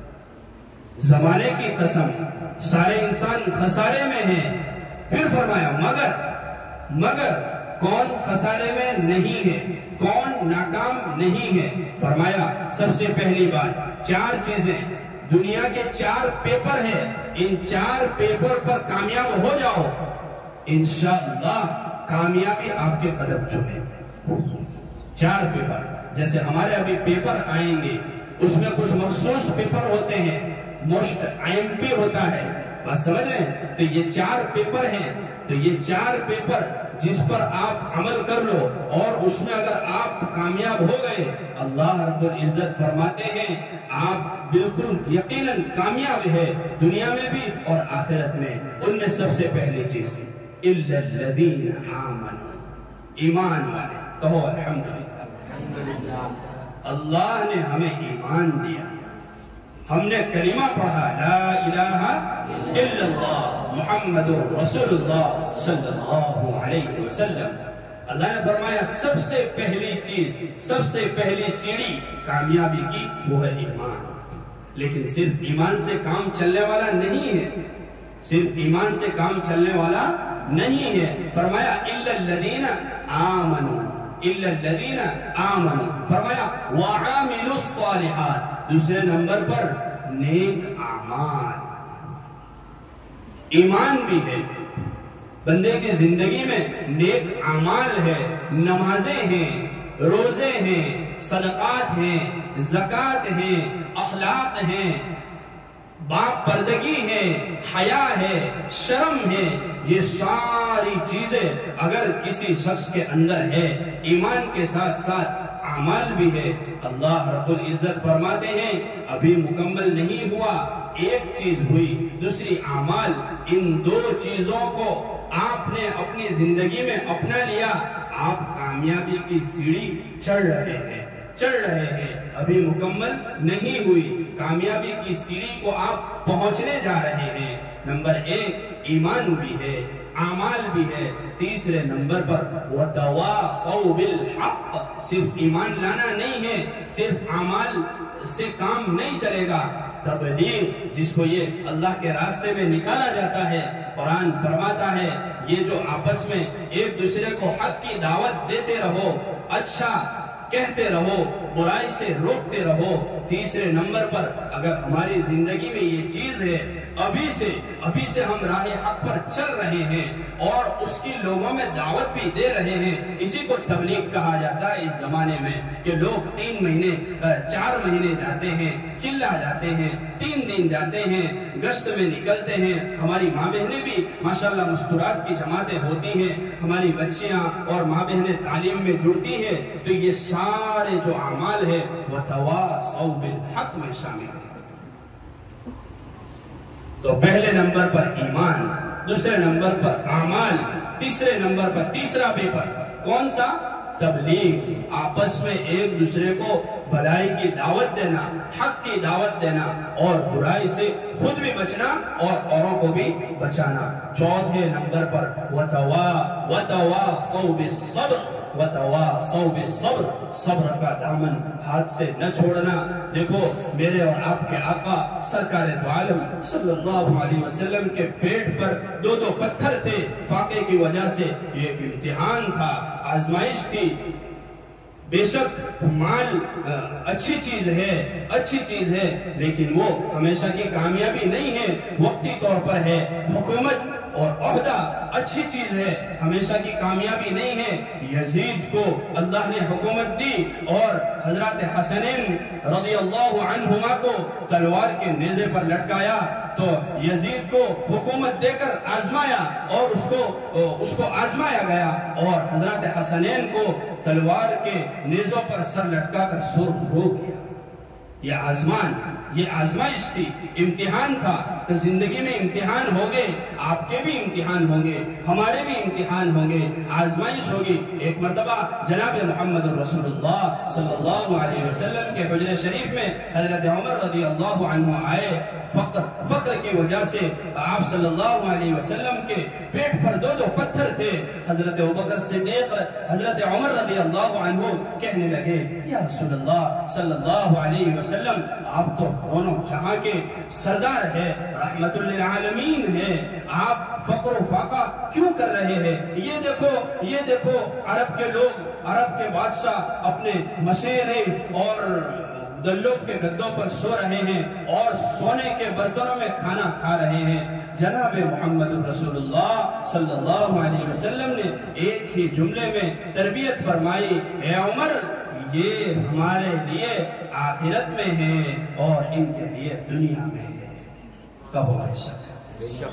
زمانے کی قسم، سارے انسان خسارے میں ہیں. پھر فرمایا مگر مگر کون خسارے میں نہیں ہے، کون ناکام نہیں ہے؟ فرمایا سب سے پہلی بات چار چیزیں، دنیا کے چار پیپر ہیں، ان چار پیپر پر کامیاب ہو جاؤ، انشاءاللہ کامیابی آپ کے قدم چومے. چار پیپر، جیسے ہمارے ابھی پیپر آئیں گے، اس میں کچھ مخصوص پیپر ہوتے ہیں، موسٹ آئی ایم پی ہوتا ہے، بات سمجھ رہے ہیں؟ تو یہ چار پیپر ہیں. تو یہ چار پیپر جس پر آپ عمل کر لو اور اس میں اگر آپ کامیاب ہو گئے، اللہ رب العزت فرماتے ہیں آپ بالکل یقیناً کامیاب ہے، دنیا میں بھی اور آخرت میں. ان میں سب سے پہلی چیز الا الذین آمنوا، ایمان والے. کہو الحمدللہ، اللہ نے ہمیں ایمان دیا، ہم نے کلمہ پڑھا لا الہ الا اللہ محمد رسول اللہ صلی اللہ علیہ وسلم. اللہ نے فرمایا سب سے پہلی چیز، سب سے پہلی سیڑھی کامیابی کی وہ ہے ایمان. لیکن صرف ایمان سے کام چلنے والا نہیں ہے، صرف ایمان سے کام چلنے والا نہیں ہے. فرمایا الا الذین آمنوا، الا الذین آمنوا. فرمایا وعاملوا الصالحات، دوسرے نمبر پر نیک اعمال. ایمان بھی ہے، بندے کی زندگی میں نیک اعمال ہے، نمازیں ہیں، روزے ہیں، صدقات ہیں، زکوٰۃ ہیں، اخلاق ہیں، باپ پردگی ہے، حیا ہے، شرم ہے. یہ ساری چیزیں اگر کسی شخص کے اندر ہے، ایمان کے ساتھ ساتھ اعمال بھی ہے، اللہ رب العزت فرماتے ہیں ابھی مکمل نہیں ہوا، ایک چیز ہوئی، دوسری اعمال. ان دو چیزوں کو آپ نے اپنی زندگی میں اپنا لیا، آپ کامیابی کی سیڑھی چڑھ رہے ہیں چڑھ رہے ہیں ابھی مکمل نہیں ہوئی. کامیابی کی سیڑھی کو آپ پہنچنے جا رہے ہیں. نمبر ایک ایمان بھی ہے، اعمال بھی ہے. تیسرے نمبر پر وَتَوَاصَوْا بِالْحَقِّ، صرف ایمان لانا نہیں ہے، صرف اعمال سے کام نہیں چلے گا. تبلیغ، جس کو یہ اللہ کے راستے میں نکالا جاتا ہے، قرآن فرماتا ہے یہ جو آپس میں ایک دوسرے کو حق کی دعوت دیتے رہو، اچھا کہتے رہو، برائی سے روکتے رہو. تیسرے نمبر پر اگر ہماری زندگی میں یہ چیز ہے، ابھی سے ابھی سے ہم راہ حق پر چل رہے ہیں اور اس کی لوگوں میں دعوت بھی دے رہے ہیں. اسی کو تبلیغ کہا جاتا ہے اس زمانے میں، کہ لوگ تین مہینے چار مہینے جاتے ہیں، چلا جاتے ہیں، تین دن جاتے ہیں، گشت میں نکلتے ہیں. ہماری ماں بہنیں بھی ماشاءاللہ مستورات کی جماعتیں ہوتی ہیں، ہماری بچیاں اور ماں بہنیں تعلیم میں جڑتی ہیں. تو یہ سارے جو اعمال ہے وَتَوَاصَوْا بِالْحَقِّ میں شامل ہیں. تو پہلے نمبر پر ایمان، دوسرے نمبر پر اعمال، تیسرے نمبر پر تیسرا پیپر کون سا؟ تبلیغ. آپس میں ایک دوسرے کو بھلائی کی دعوت دینا، حق کی دعوت دینا اور برائی سے خود بھی بچنا اور اوروں کو بھی بچانا. چوتھے نمبر پر وَتَوَا وَتَوَاصَوْا بِالصَّبْرِ وَتَوَاصَوْا بِالصَّبْرِ، صبر کا دامن ہاتھ سے نہ چھوڑنا. دیکھو میرے اور آپ کے آقا سرکار دو عالم صلی اللہ علیہ وسلم کے پیٹ پر دو دو پتھر تھے فاقے کی وجہ سے. یہ ایک امتحان تھا، آزمائش تھی. بے شک مال اچھی چیز ہے اچھی چیز ہے لیکن وہ ہمیشہ کی کامیابی نہیں ہے، وقتی طور پر ہے. حکومت اور عہدہ اچھی چیز ہے، ہمیشہ کی کامیابی نہیں ہے. یزید کو اللہ نے حکومت دی اور حضرت حسنین رضی اللہ عنہما کو تلوار کے نیزے پر لٹکایا تو یزید کو حکومت دے کر آزمایا اور اس کو اس کو آزمایا گیا اور حضرت حسنین کو تلوار کے نیزوں پر سر لٹکا کر سرخ ہو گیا. یہ آزمان یہ آزمائش تھی، امتحان تھا. تو زندگی میں امتحان ہوں گے، آپ کے بھی امتحان ہوں گے، ہمارے بھی امتحان ہوں گے، آزمائش ہوگی. ایک مرتبہ جناب محمد رسول اللہ صلی اللہ علیہ وسلم کے حجر شریف میں حضرت عمر رضی اللہ عنہ آئے. فقر فقر کی وجہ سے آپ صلی اللہ علیہ وسلم کے پیٹ پر دو دو پتھر تھے. حضرت ابوبکر صدیق حضرت عمر رضی اللہ عنہ کہنے لگے یا رسول اللہ صلی اللہ علیہ وسلم، آپ تو دونوں جہاں کے سردار ہے، رحمت للعالمین ہے، آپ فقر و فاقہ کیوں کر رہے ہیں؟ یہ دیکھو یہ دیکھو عرب کے لوگ، عرب کے بادشاہ اپنے مشیرے اور دلوں کے گدوں پر سو رہے ہیں اور سونے کے برتنوں میں کھانا کھا رہے ہیں. جناب محمد رسول اللہ صلی اللہ علیہ وسلم نے ایک ہی جملے میں تربیت فرمائی، اے عمر یہ ہمارے لیے آخرت میں ہے اور ان کے لیے دنیا میں ہے. کہو ایسا،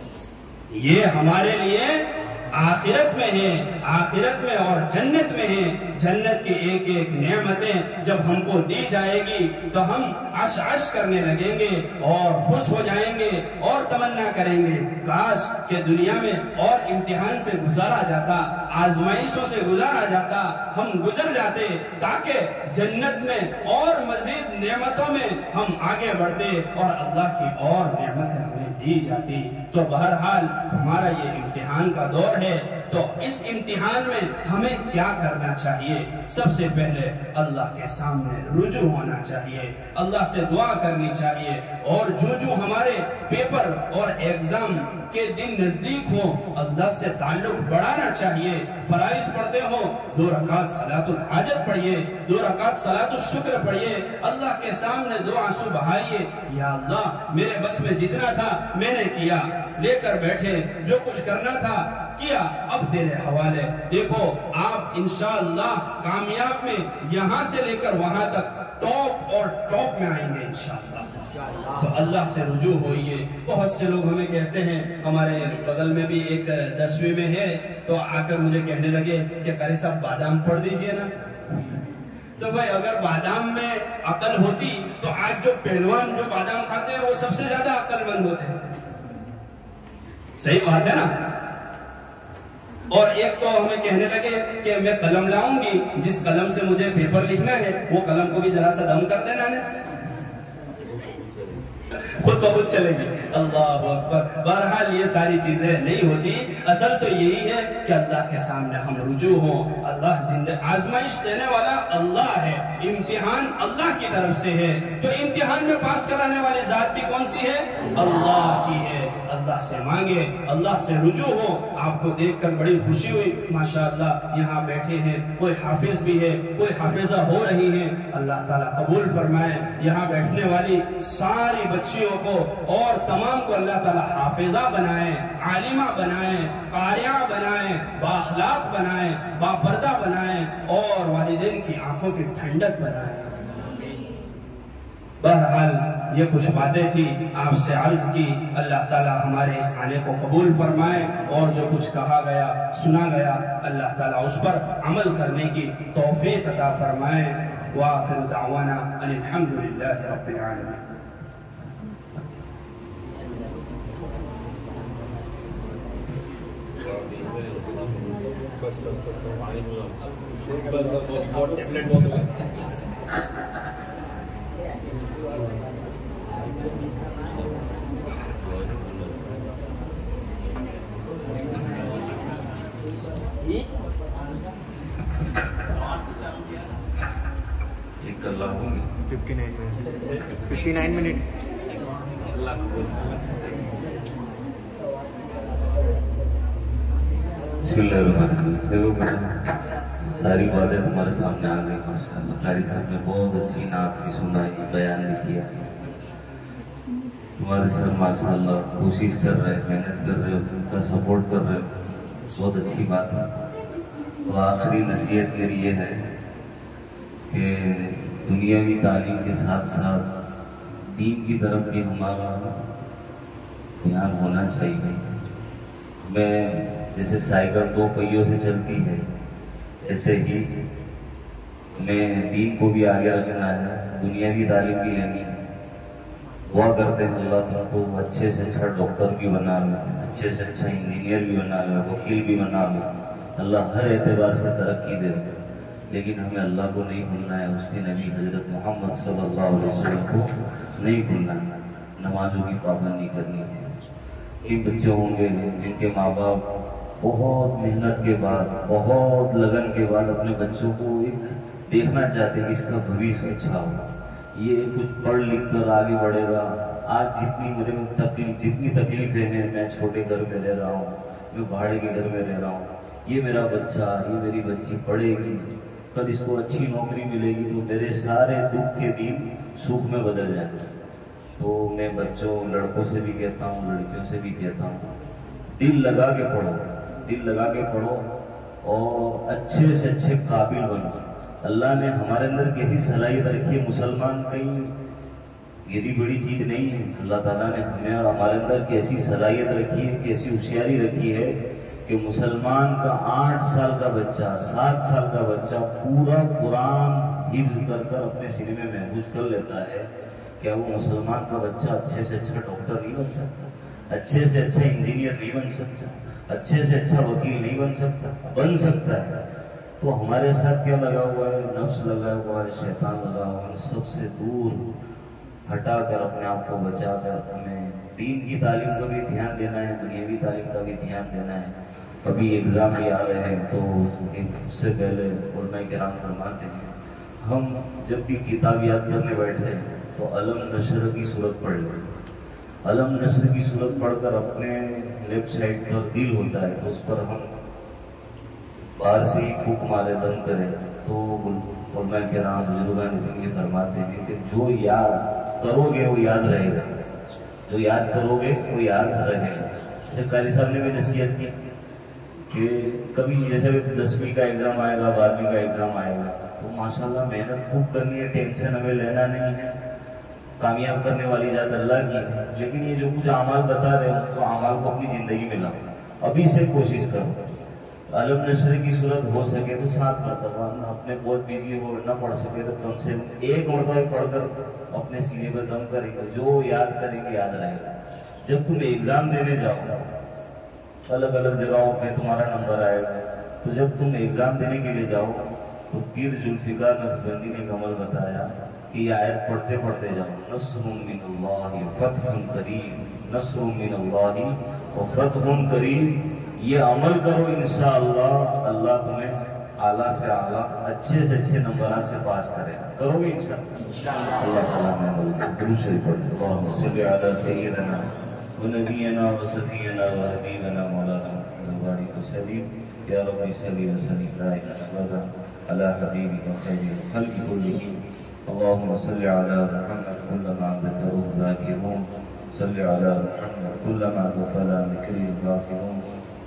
یہ ہمارے لیے آخرت میں ہے، آخرت میں اور جنت میں ہے. جنت کی ایک ایک نعمتیں جب ہم کو دی جائے گی تو ہم عش عش کرنے لگیں گے اور خوش ہو جائیں گے اور تمنا کریں گے کاش کہ دنیا میں اور امتحان سے گزارا جاتا، آزمائشوں سے گزارا جاتا، ہم گزر جاتے تاکہ جنت میں اور مزید نعمتوں میں ہم آگے بڑھتے اور اللہ کی اور نعمتیں ہمیں دی جاتی. تو بہرحال ہمارا یہ امتحان کا دور ہے. تو اس امتحان میں ہمیں کیا کرنا چاہیے؟ سب سے پہلے اللہ کے سامنے رجوع ہونا چاہیے، اللہ سے دعا کرنی چاہیے اور جو جو ہمارے پیپر اور ایگزام کے دن نزدیک ہو اللہ سے تعلق بڑھانا چاہیے. فرائض پڑھتے ہو دو رکعت صلاۃ الحاجت پڑھیے، دو رکعت صلاۃ الشکر پڑھیے، اللہ کے سامنے دو آنسو بہائیے، یا اللہ میرے بس میں جتنا تھا میں نے کیا، لے کر بیٹھے جو کچھ کرنا تھا کیا، اب تیرے حوالے. دیکھو آپ انشاءاللہ کامیاب میں یہاں سے لے کر وہاں تک ٹاپ اور ٹاپ میں آئیں گے انشاءاللہ. تو اللہ سے رجوع ہوئیے. بہت سے لوگ ہمیں کہتے ہیں، ہمارے بغل میں بھی ایک دسویں میں ہے تو آ کر مجھے کہنے لگے کہ قاری صاحب بادام پڑھ دیجئے نا. تو بھائی اگر بادام میں عقل ہوتی تو آج جو پہلوان جو بادام کھاتے ہیں وہ سب سے زیادہ عقل مند ہوتے ہیں. صحیح بات ہے نا. اور ایک تو ہمیں کہنے لگے کہ میں قلم لاؤں گی، جس قلم سے مجھے پیپر لکھنا ہے وہ قلم کو بھی ذرا سا دم کر دینا ہے، خود بخود چلے گی. اللہ اکبر. بہرحال یہ ساری چیزیں نہیں ہوتی. اصل تو یہی ہے کہ اللہ کے سامنے ہم رجوع ہوں. اللہ زندہ آزمائش دینے والا اللہ ہے، امتحان اللہ کی طرف سے ہے. تو امتحان میں پاس کرانے والی ذات بھی کون سی ہے؟ اللہ کی ہے. اللہ سے مانگے، اللہ سے رجوع ہو. آپ کو دیکھ کر بڑی خوشی ہوئی، ماشاءاللہ یہاں بیٹھے ہیں، کوئی حافظ بھی ہے، کوئی حافظہ ہو رہی ہے. اللہ تعالیٰ قبول فرمائے. یہاں بیٹھنے والی ساری بچیوں کو اور تمام کو اللہ تعالیٰ حافظہ بنائے، عالمہ بنائے، قاریہ بنائے، بااخلاق بنائے، باپردہ بنائے اور والدین کی آنکھوں کی ٹھنڈک بنائے. بہرحال یہ کچھ باتیں تھی آپ سے عرض کی. اللہ تعالیٰ ہمارے اس آنے کو قبول فرمائے اور جو کچھ کہا گیا سنا گیا اللہ تعالیٰ اس پر عمل کرنے کی توفیق عطا فرمائے. وآخر دعوانا ان الحمد للہ رب العالمین.
بس بس بس پانی بس بس بہت ٹیبلٹ بہت ہے.
Fifty nine minute fifty nine minute
بسم اللہ الرحمن الرحیم. دیکھو میں ساری باتیں تمہارے سامنے آ گئی. ماشاء اللہ قاری صاحب نے بہت اچھی نعت بھی سنائی، بیان بھی کیا. تمہارے سر ماشاء اللہ کوشش کر رہے، محنت کر رہے، ان کا سپورٹ کر رہے، بہت اچھی بات ہے. تو آخری نصیحت میری یہ ہے کہ دنیاوی تعلیم کے ساتھ ساتھ دین کی طرف بھی ہمارا دھیان ہونا چاہیے. میں جیسے سائیکل دو پہیوں سے چلتی ہے ایسے ہی ہمیں دین کو بھی آگے رکھنا ہے، دنیاوی تعلیم بھی لینی ہے. دعا کرتے ہیں اللہ تعالیٰ کو اچھے سے اچھا ڈاکٹر بھی بنا لو، اچھے سے اچھا انجینئر بھی بنا لو، وکیل بھی بنا لو. اللہ ہر اعتبار سے ترقی دے. لیکن ہمیں اللہ کو نہیں بھولنا ہے، اس کے نبی حضرت محمد صلی اللہ علیہ وسلم کو نہیں بھولنا ہے. نمازوں کی پابندی کرنی ہے. کئی بچے ہوں گے جن کے ماں باپ بہت محنت کے بعد، بہت لگن کے بعد اپنے بچوں کو ایک دیکھنا چاہتے ہیں کہ اس کا بھویشیہ اچھا ہو، یہ کچھ پڑھ لکھ کر آگے بڑھے گا. آج جتنی میرے میں تکلیف جتنی تکلیفیں ہیں، میں چھوٹے گھر میں رہ رہا ہوں، میں بھاڑے کے گھر میں رہ رہا ہوں. یہ میرا بچہ، یہ میری بچی پڑھے گی، کل اس کو اچھی نوکری ملے گی تو میرے سارے دکھ کے دن سکھ میں بدل جائیں گے. تو میں بچوں لڑکوں سے بھی کہتا ہوں، لڑکیوں سے بھی کہتا ہوں، دل لگا کے پڑھو، دل لگا کے پڑھو اور اچھے سے اچھے قابل بنو. اللہ نے ہمارے اندر کیسی صلاحیت رکھی ہے، مسلمان کہیں گری بڑی چیز نہیں ہے. اللہ تعالیٰ نے ہمیں اور ہمارے اندر کیسی صلاحیت رکھی ہے، کیسی ہوشیاری رکھی ہے کہ مسلمان کا آٹھ سال کا بچہ، سات سال کا بچہ پورا قرآن حفظ کر کر اپنے سینے میں محفوظ کر لیتا ہے. کیا وہ مسلمان کا بچہ اچھے سے اچھا ڈاکٹر نہیں بن سکتا، اچھے سے اچھا انجینئر نہیں بن سکتا، اچھے سے اچھا وکیل نہیں بن سکتا؟ بن سکتا ہے. تو ہمارے ساتھ کیا لگا ہوا ہے؟ نفس لگا ہوا ہے، شیطان لگا ہوا ہے. سب سے دور ہٹا کر اپنے آپ کو بچا کر ہمیں دین کی تعلیم کا بھی دھیان دینا ہے، دنیاوی تعلیم کا بھی دھیان دینا ہے. ابھی ایگزام بھی آ رہے ہیں تو اس سے پہلے علماء کرام فرماتے ہیں ہم جب بھی کتاب یاد کرنے بیٹھے تو علم نشر کی صورت پڑھ لیں. علم نشر کی صورت پڑھ کر اپنے لیفٹ سائڈ پر دل ہوتا ہے تو اس پر ہم باہر سے ہی پھونک مارے، دم کریں تو علماء کرام بزرگان دین یہ فرماتے ہیں کہ جو یاد کرو گے وہ یاد رہے گا، جو یاد کرو گے وہ یاد رہے گا. جیسے قاری صاحب نے بھی نصیحت کی کہ کبھی جیسے دسویں کا ایگزام آئے گا، بارہویں کا ایگزام آئے گا تو ماشاءاللہ محنت خوب کرنی ہے، ٹینشن ہمیں لینا نہیں ہے. کامیاب کرنے والی ذات اللہ کی ہے. لیکن یہ جو کچھ اعمال بتا رہے ہیں تو اعمال کو اپنی زندگی میں لاؤ. ابھی سے کوشش کرو عالم نشر کی صورت ہو سکے تو سات مرتبہ، اپنے بہت بیزی ہو نہ پڑھ سکے تو کم سے کم ایک مرتبہ پڑھ کر اپنے سینے پر دم کرے گا، جو یاد کریں گے یاد رہے گا۔ جب تم ایگزام دینے جاؤ الگ الگ جگہوں پہ تمہارا نمبر آئے گا، تو جب تم ایگزام دینے کے لیے جاؤ تو پیر ذوالفقار نقشبندی نے ایک عمل بتایا کہ یہ آیت پڑھتے پڑھتے جاؤ، نصر من اللہ فتح قریب، نصر من اللہ فتح قریب، یہ عمل کرو انشاءاللہ اللہ تمہیں اعلیٰ سے اعلیٰ اچھے سے اچھے نمبرات سے پاس کرے گا، کرو گے انشاءاللہ۔ اللہ تعالیٰ نے درود شریف پڑھ اللہم صلی علی سیدنا ونبینا وصفینا وحبیبنا مولانا مبارک وسلم یا رب صلی وسلم دائما ابدا علی حبیبک خیر الخلق کلہم اللہم صلی علی محمد کلما ذکرہ الذاکرون صلی علی محمد کلما غفل ذکرہ الغافلون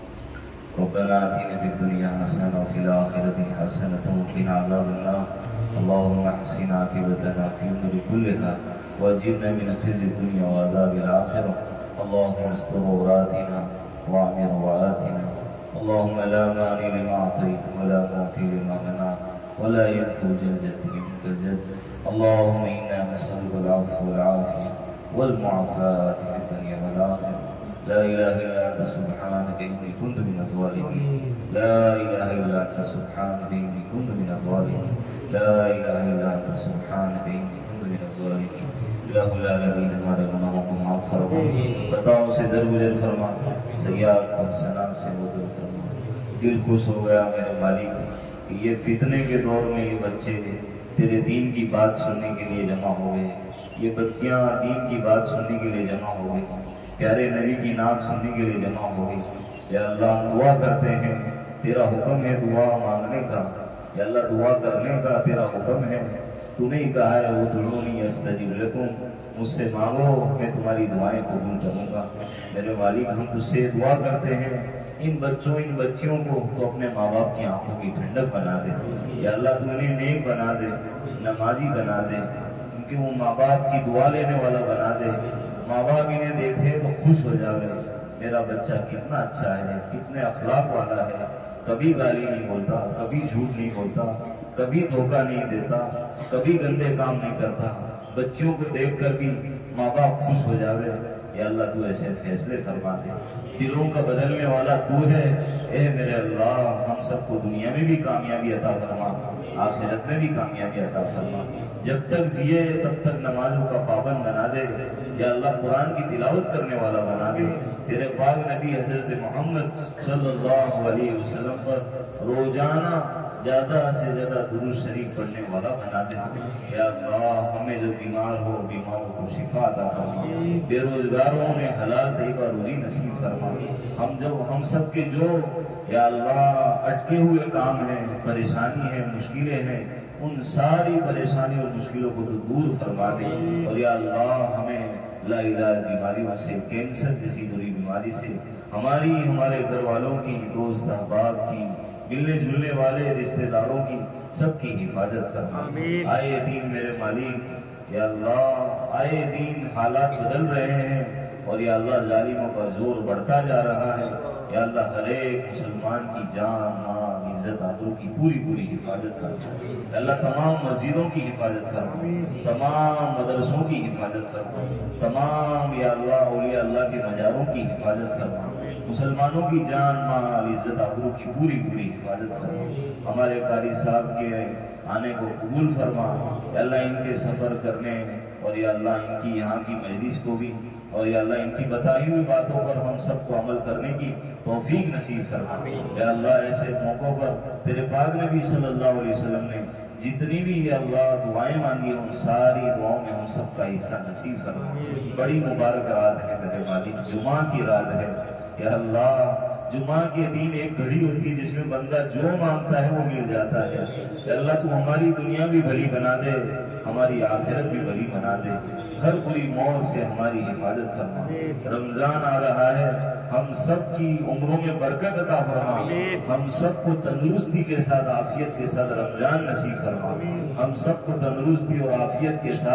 ربنا آتنا في الدنيا حسنة وفي الآخرة حسنة وقنا عذاب النار اللهم احسن عاقبتنا في الأمور كلها واجرنا من خزي الدنيا وعذاب الآخرة اللهم استر عوراتنا واعمر روعاتنا اللهم لا مانع لما أعطيت ولا معطي لما منعت ولا ينفع ذا الجد منك الجد اللهم إنا نسألك العفو والعافية والمعافاة في الدنيا والآخرة لا إله إلا أنت سبحانك إني كنت من الظالمين لا إله إلا أنت سبحانك إني كنت من الظالمين لا إله إلا أنت سبحانك إني كنت من الظالمين الہ العالمین ہمارے گناہوں کو معاف فرما، خطاؤں سے درگزر فرما، سیئات اور حسنات سے وہ دور فرما۔ دل خوش ہو گیا میرے مالک کہ یہ فتنے کے دور میں یہ بچے تیرے دین کی بات سننے کے لیے جمع ہو گئے، یہ بچیاں دین کی بات سننے کے لیے جمع ہو گئی، پیارے نبی کی نعت سننے کے لیے جمع ہو گئی۔ یا اللہ دعا کرتے ہیں، تیرا حکم ہے دعا مانگنے کا، یا اللہ دعا کرنے کا تیرا حکم ہے، تو نے کہا ہے ادعونی استجب لکم، مجھ سے مانگو میں تمہاری دعائیں قبول کروں گا۔ میرے مالک ہم تجھ سے دعا کرتے ہیں ان بچوں ان بچیوں کو تو اپنے ماں باپ کی آنکھوں کی ٹھنڈک بنا دے، یا اللہ تو انہیں نیک بنا دے، نمازی بنا دے، کیونکہ وہ ماں باپ کی دعا لینے والا بنا دے، ماں باپ انہیں دیکھے تو خوش ہو جاوے، میرا بچہ کتنا اچھا ہے، کتنے اخلاق والا ہے، کبھی گالی نہیں بولتا، کبھی جھوٹ نہیں بولتا، کبھی دھوکہ نہیں دیتا، کبھی گندے کام نہیں کرتا۔ بچوں کو دیکھ کر بھی ماں باپ خوش ہو جاوے، یا اللہ تو ایسے فیصلے فرما دے، دلوں کا بدلنے والا تو ہے۔ اے میرے اللہ ہم سب کو دنیا میں بھی کامیابی عطا فرما، آخرت میں بھی کامیابی عطا فرما، جب تک جیے تب تک نمازوں کا پابند بنا دے، یا اللہ قرآن کی تلاوت کرنے والا بنا دے، تیرے پاک نبی حضرت محمد صلی اللہ علیہ وسلم پر روزانہ زیادہ سے زیادہ درود شریف پڑھنے والا بنا دے۔ یا اللہ ہمیں جو بیمار ہو بیماروں کو شفا عطا فرما، بے روزگاروں میں حلال طیبہ روزی نصیب فرما، ہم جو ہم سب کے جو یا اللہ اٹکے ہوئے کام ہیں، پریشانی ہے، مشکلیں ہیں، ان ساری پریشانی اور مشکلوں کو تو دور فرما دے، اور یا اللہ ہمیں لا علاج بیماریوں سے، کینسر جیسی بری بیماری سے، ہماری ہمارے گھر والوں کی، دوست احباب کی، ملنے جلنے والے رشتہ داروں کی، سب کی حفاظت فرما۔ آئے دین میرے مالک، یا اللہ آئے دین حالات بدل رہے ہیں، اور یا اللہ ظالموں کا زور بڑھتا جا رہا ہے، یا اللہ ہر ایک مسلمان کی جان مال عزت آبرو کی پوری پوری حفاظت فرما، اللہ تمام مسجدوں کی حفاظت فرما، تمام مدرسوں کی حفاظت فرما، تمام یا اللہ اولیاء اللہ کے مزاروں کی حفاظت فرما، مسلمانوں کی جان مال عزت آبرو کی پوری پوری حفاظت فرما، ہمارے قاری صاحب کے آنے کو قبول فرما، یا اللہ ان کے سفر کرنے اور یا اللہ ان کی یہاں کی مجلس کو بھی، اور یا اللہ ان کی بتائی ہوئی باتوں پر ہم سب کو عمل کرنے کی توفیق نصیب فرما۔ یا اللہ ایسے موقعوں پر تیرے پاک نبی صلی اللہ علیہ وسلم نے جتنی بھی یا اللہ دعائیں مانگی ان ساری دعاؤں میں ہم سب کا حصہ نصیب فرما۔ بڑی مبارک رات ہے میرے مالک، جمعہ کی رات ہے، یا اللہ جمعہ کے دن ایک گھڑی ہوتی ہے جس میں بندہ جو مانگتا ہے وہ مل جاتا ہے۔ یا اللہ تو ہماری دنیا بھی بھلی بنا دے، ہماری آخرت بھی بھلی بنا دے، ہر بری موت سے ہماری حفاظت فرما۔ رمضان آ رہا ہے، ہم سب کی عمروں میں برکت عطا فرما، ہم سب کو تندرستی کے ساتھ عافیت کے ساتھ رمضان نصیب فرما، ہم سب کو تندرستی اور عافیت کے ساتھ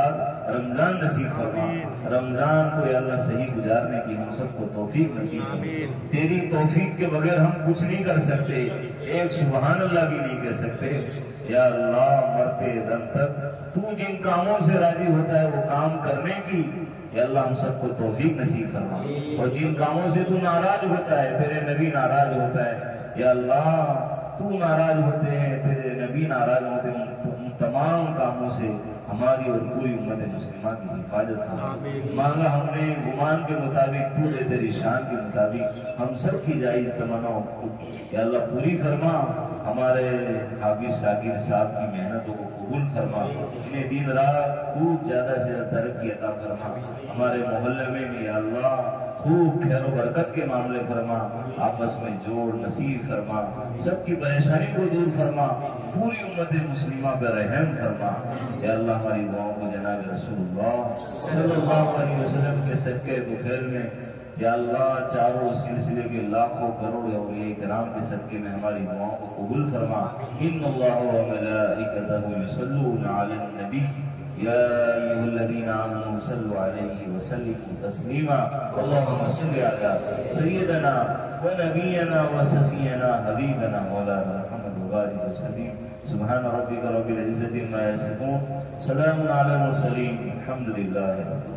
رمضان نصیب فرما، رمضان کو یا اللہ صحیح گزارنے کی ہم سب کو توفیق نصیب فرما۔ تیری توفیق کے بغیر ہم کچھ نہیں کر سکتے، ایک سبحان اللہ بھی نہیں کہہ سکتے۔ یا اللہ مرتے دم تک تو جن کاموں سے راضی ہوتا ہے وہ کام کرنے کی یا اللہ ہم سب کو توفیق نصیب فرما، اور جن کاموں سے تو ناراض ہوتا ہے، تیرے نبی ناراض ہوتا ہے یا اللہ تو ناراض ہوتے ہیں، تیرے نبی ناراض ہوتے ہیں، ان تمام کاموں سے ہماری اور پوری امت مسلمہ کی حفاظت کرنا۔ مانگا ہم نے گمان کے مطابق، تو دے تیری شان کے مطابق ہم سب کی جائز تمناؤں کو یا اللہ پوری فرما۔ ہمارے حافظ شاکر صاحب کی محنتوں کو قبول فرما، انہیں دن رات خوب زیادہ سے زیادہ ترقی عطا فرما۔ ہمارے محلے میں یا اللہ خوب خیر و برکت کے معاملے فرما، آپس میں جوڑ نصیب فرما، سب کی پریشانی کو دور فرما، پوری امت مسلمہ پہ رحم فرما۔ یا اللہ ہماری دعاؤں کو جناب رسول اللہ صلی اللہ علیہ وسلم کے صدقے کو خیر میں یا اللہ چاروں سلسلے کے لاکھوں کروڑ اولیاء کرام کے صدقے میں ہماری دعاؤں کو قبول فرما۔ ان اللہ و ملائکتہ یصلون علی النبی یا ایھا الذین آمنوا صلوا علیہ وسلموا تسلیما۔ اللهم صل علی سیدنا و نبینا و سفینا حبیبنا مولانا محمد وبارک وسلم۔ سبحان ربک رب العزة عما یصفون، سلام علی المرسلین، الحمد للہ۔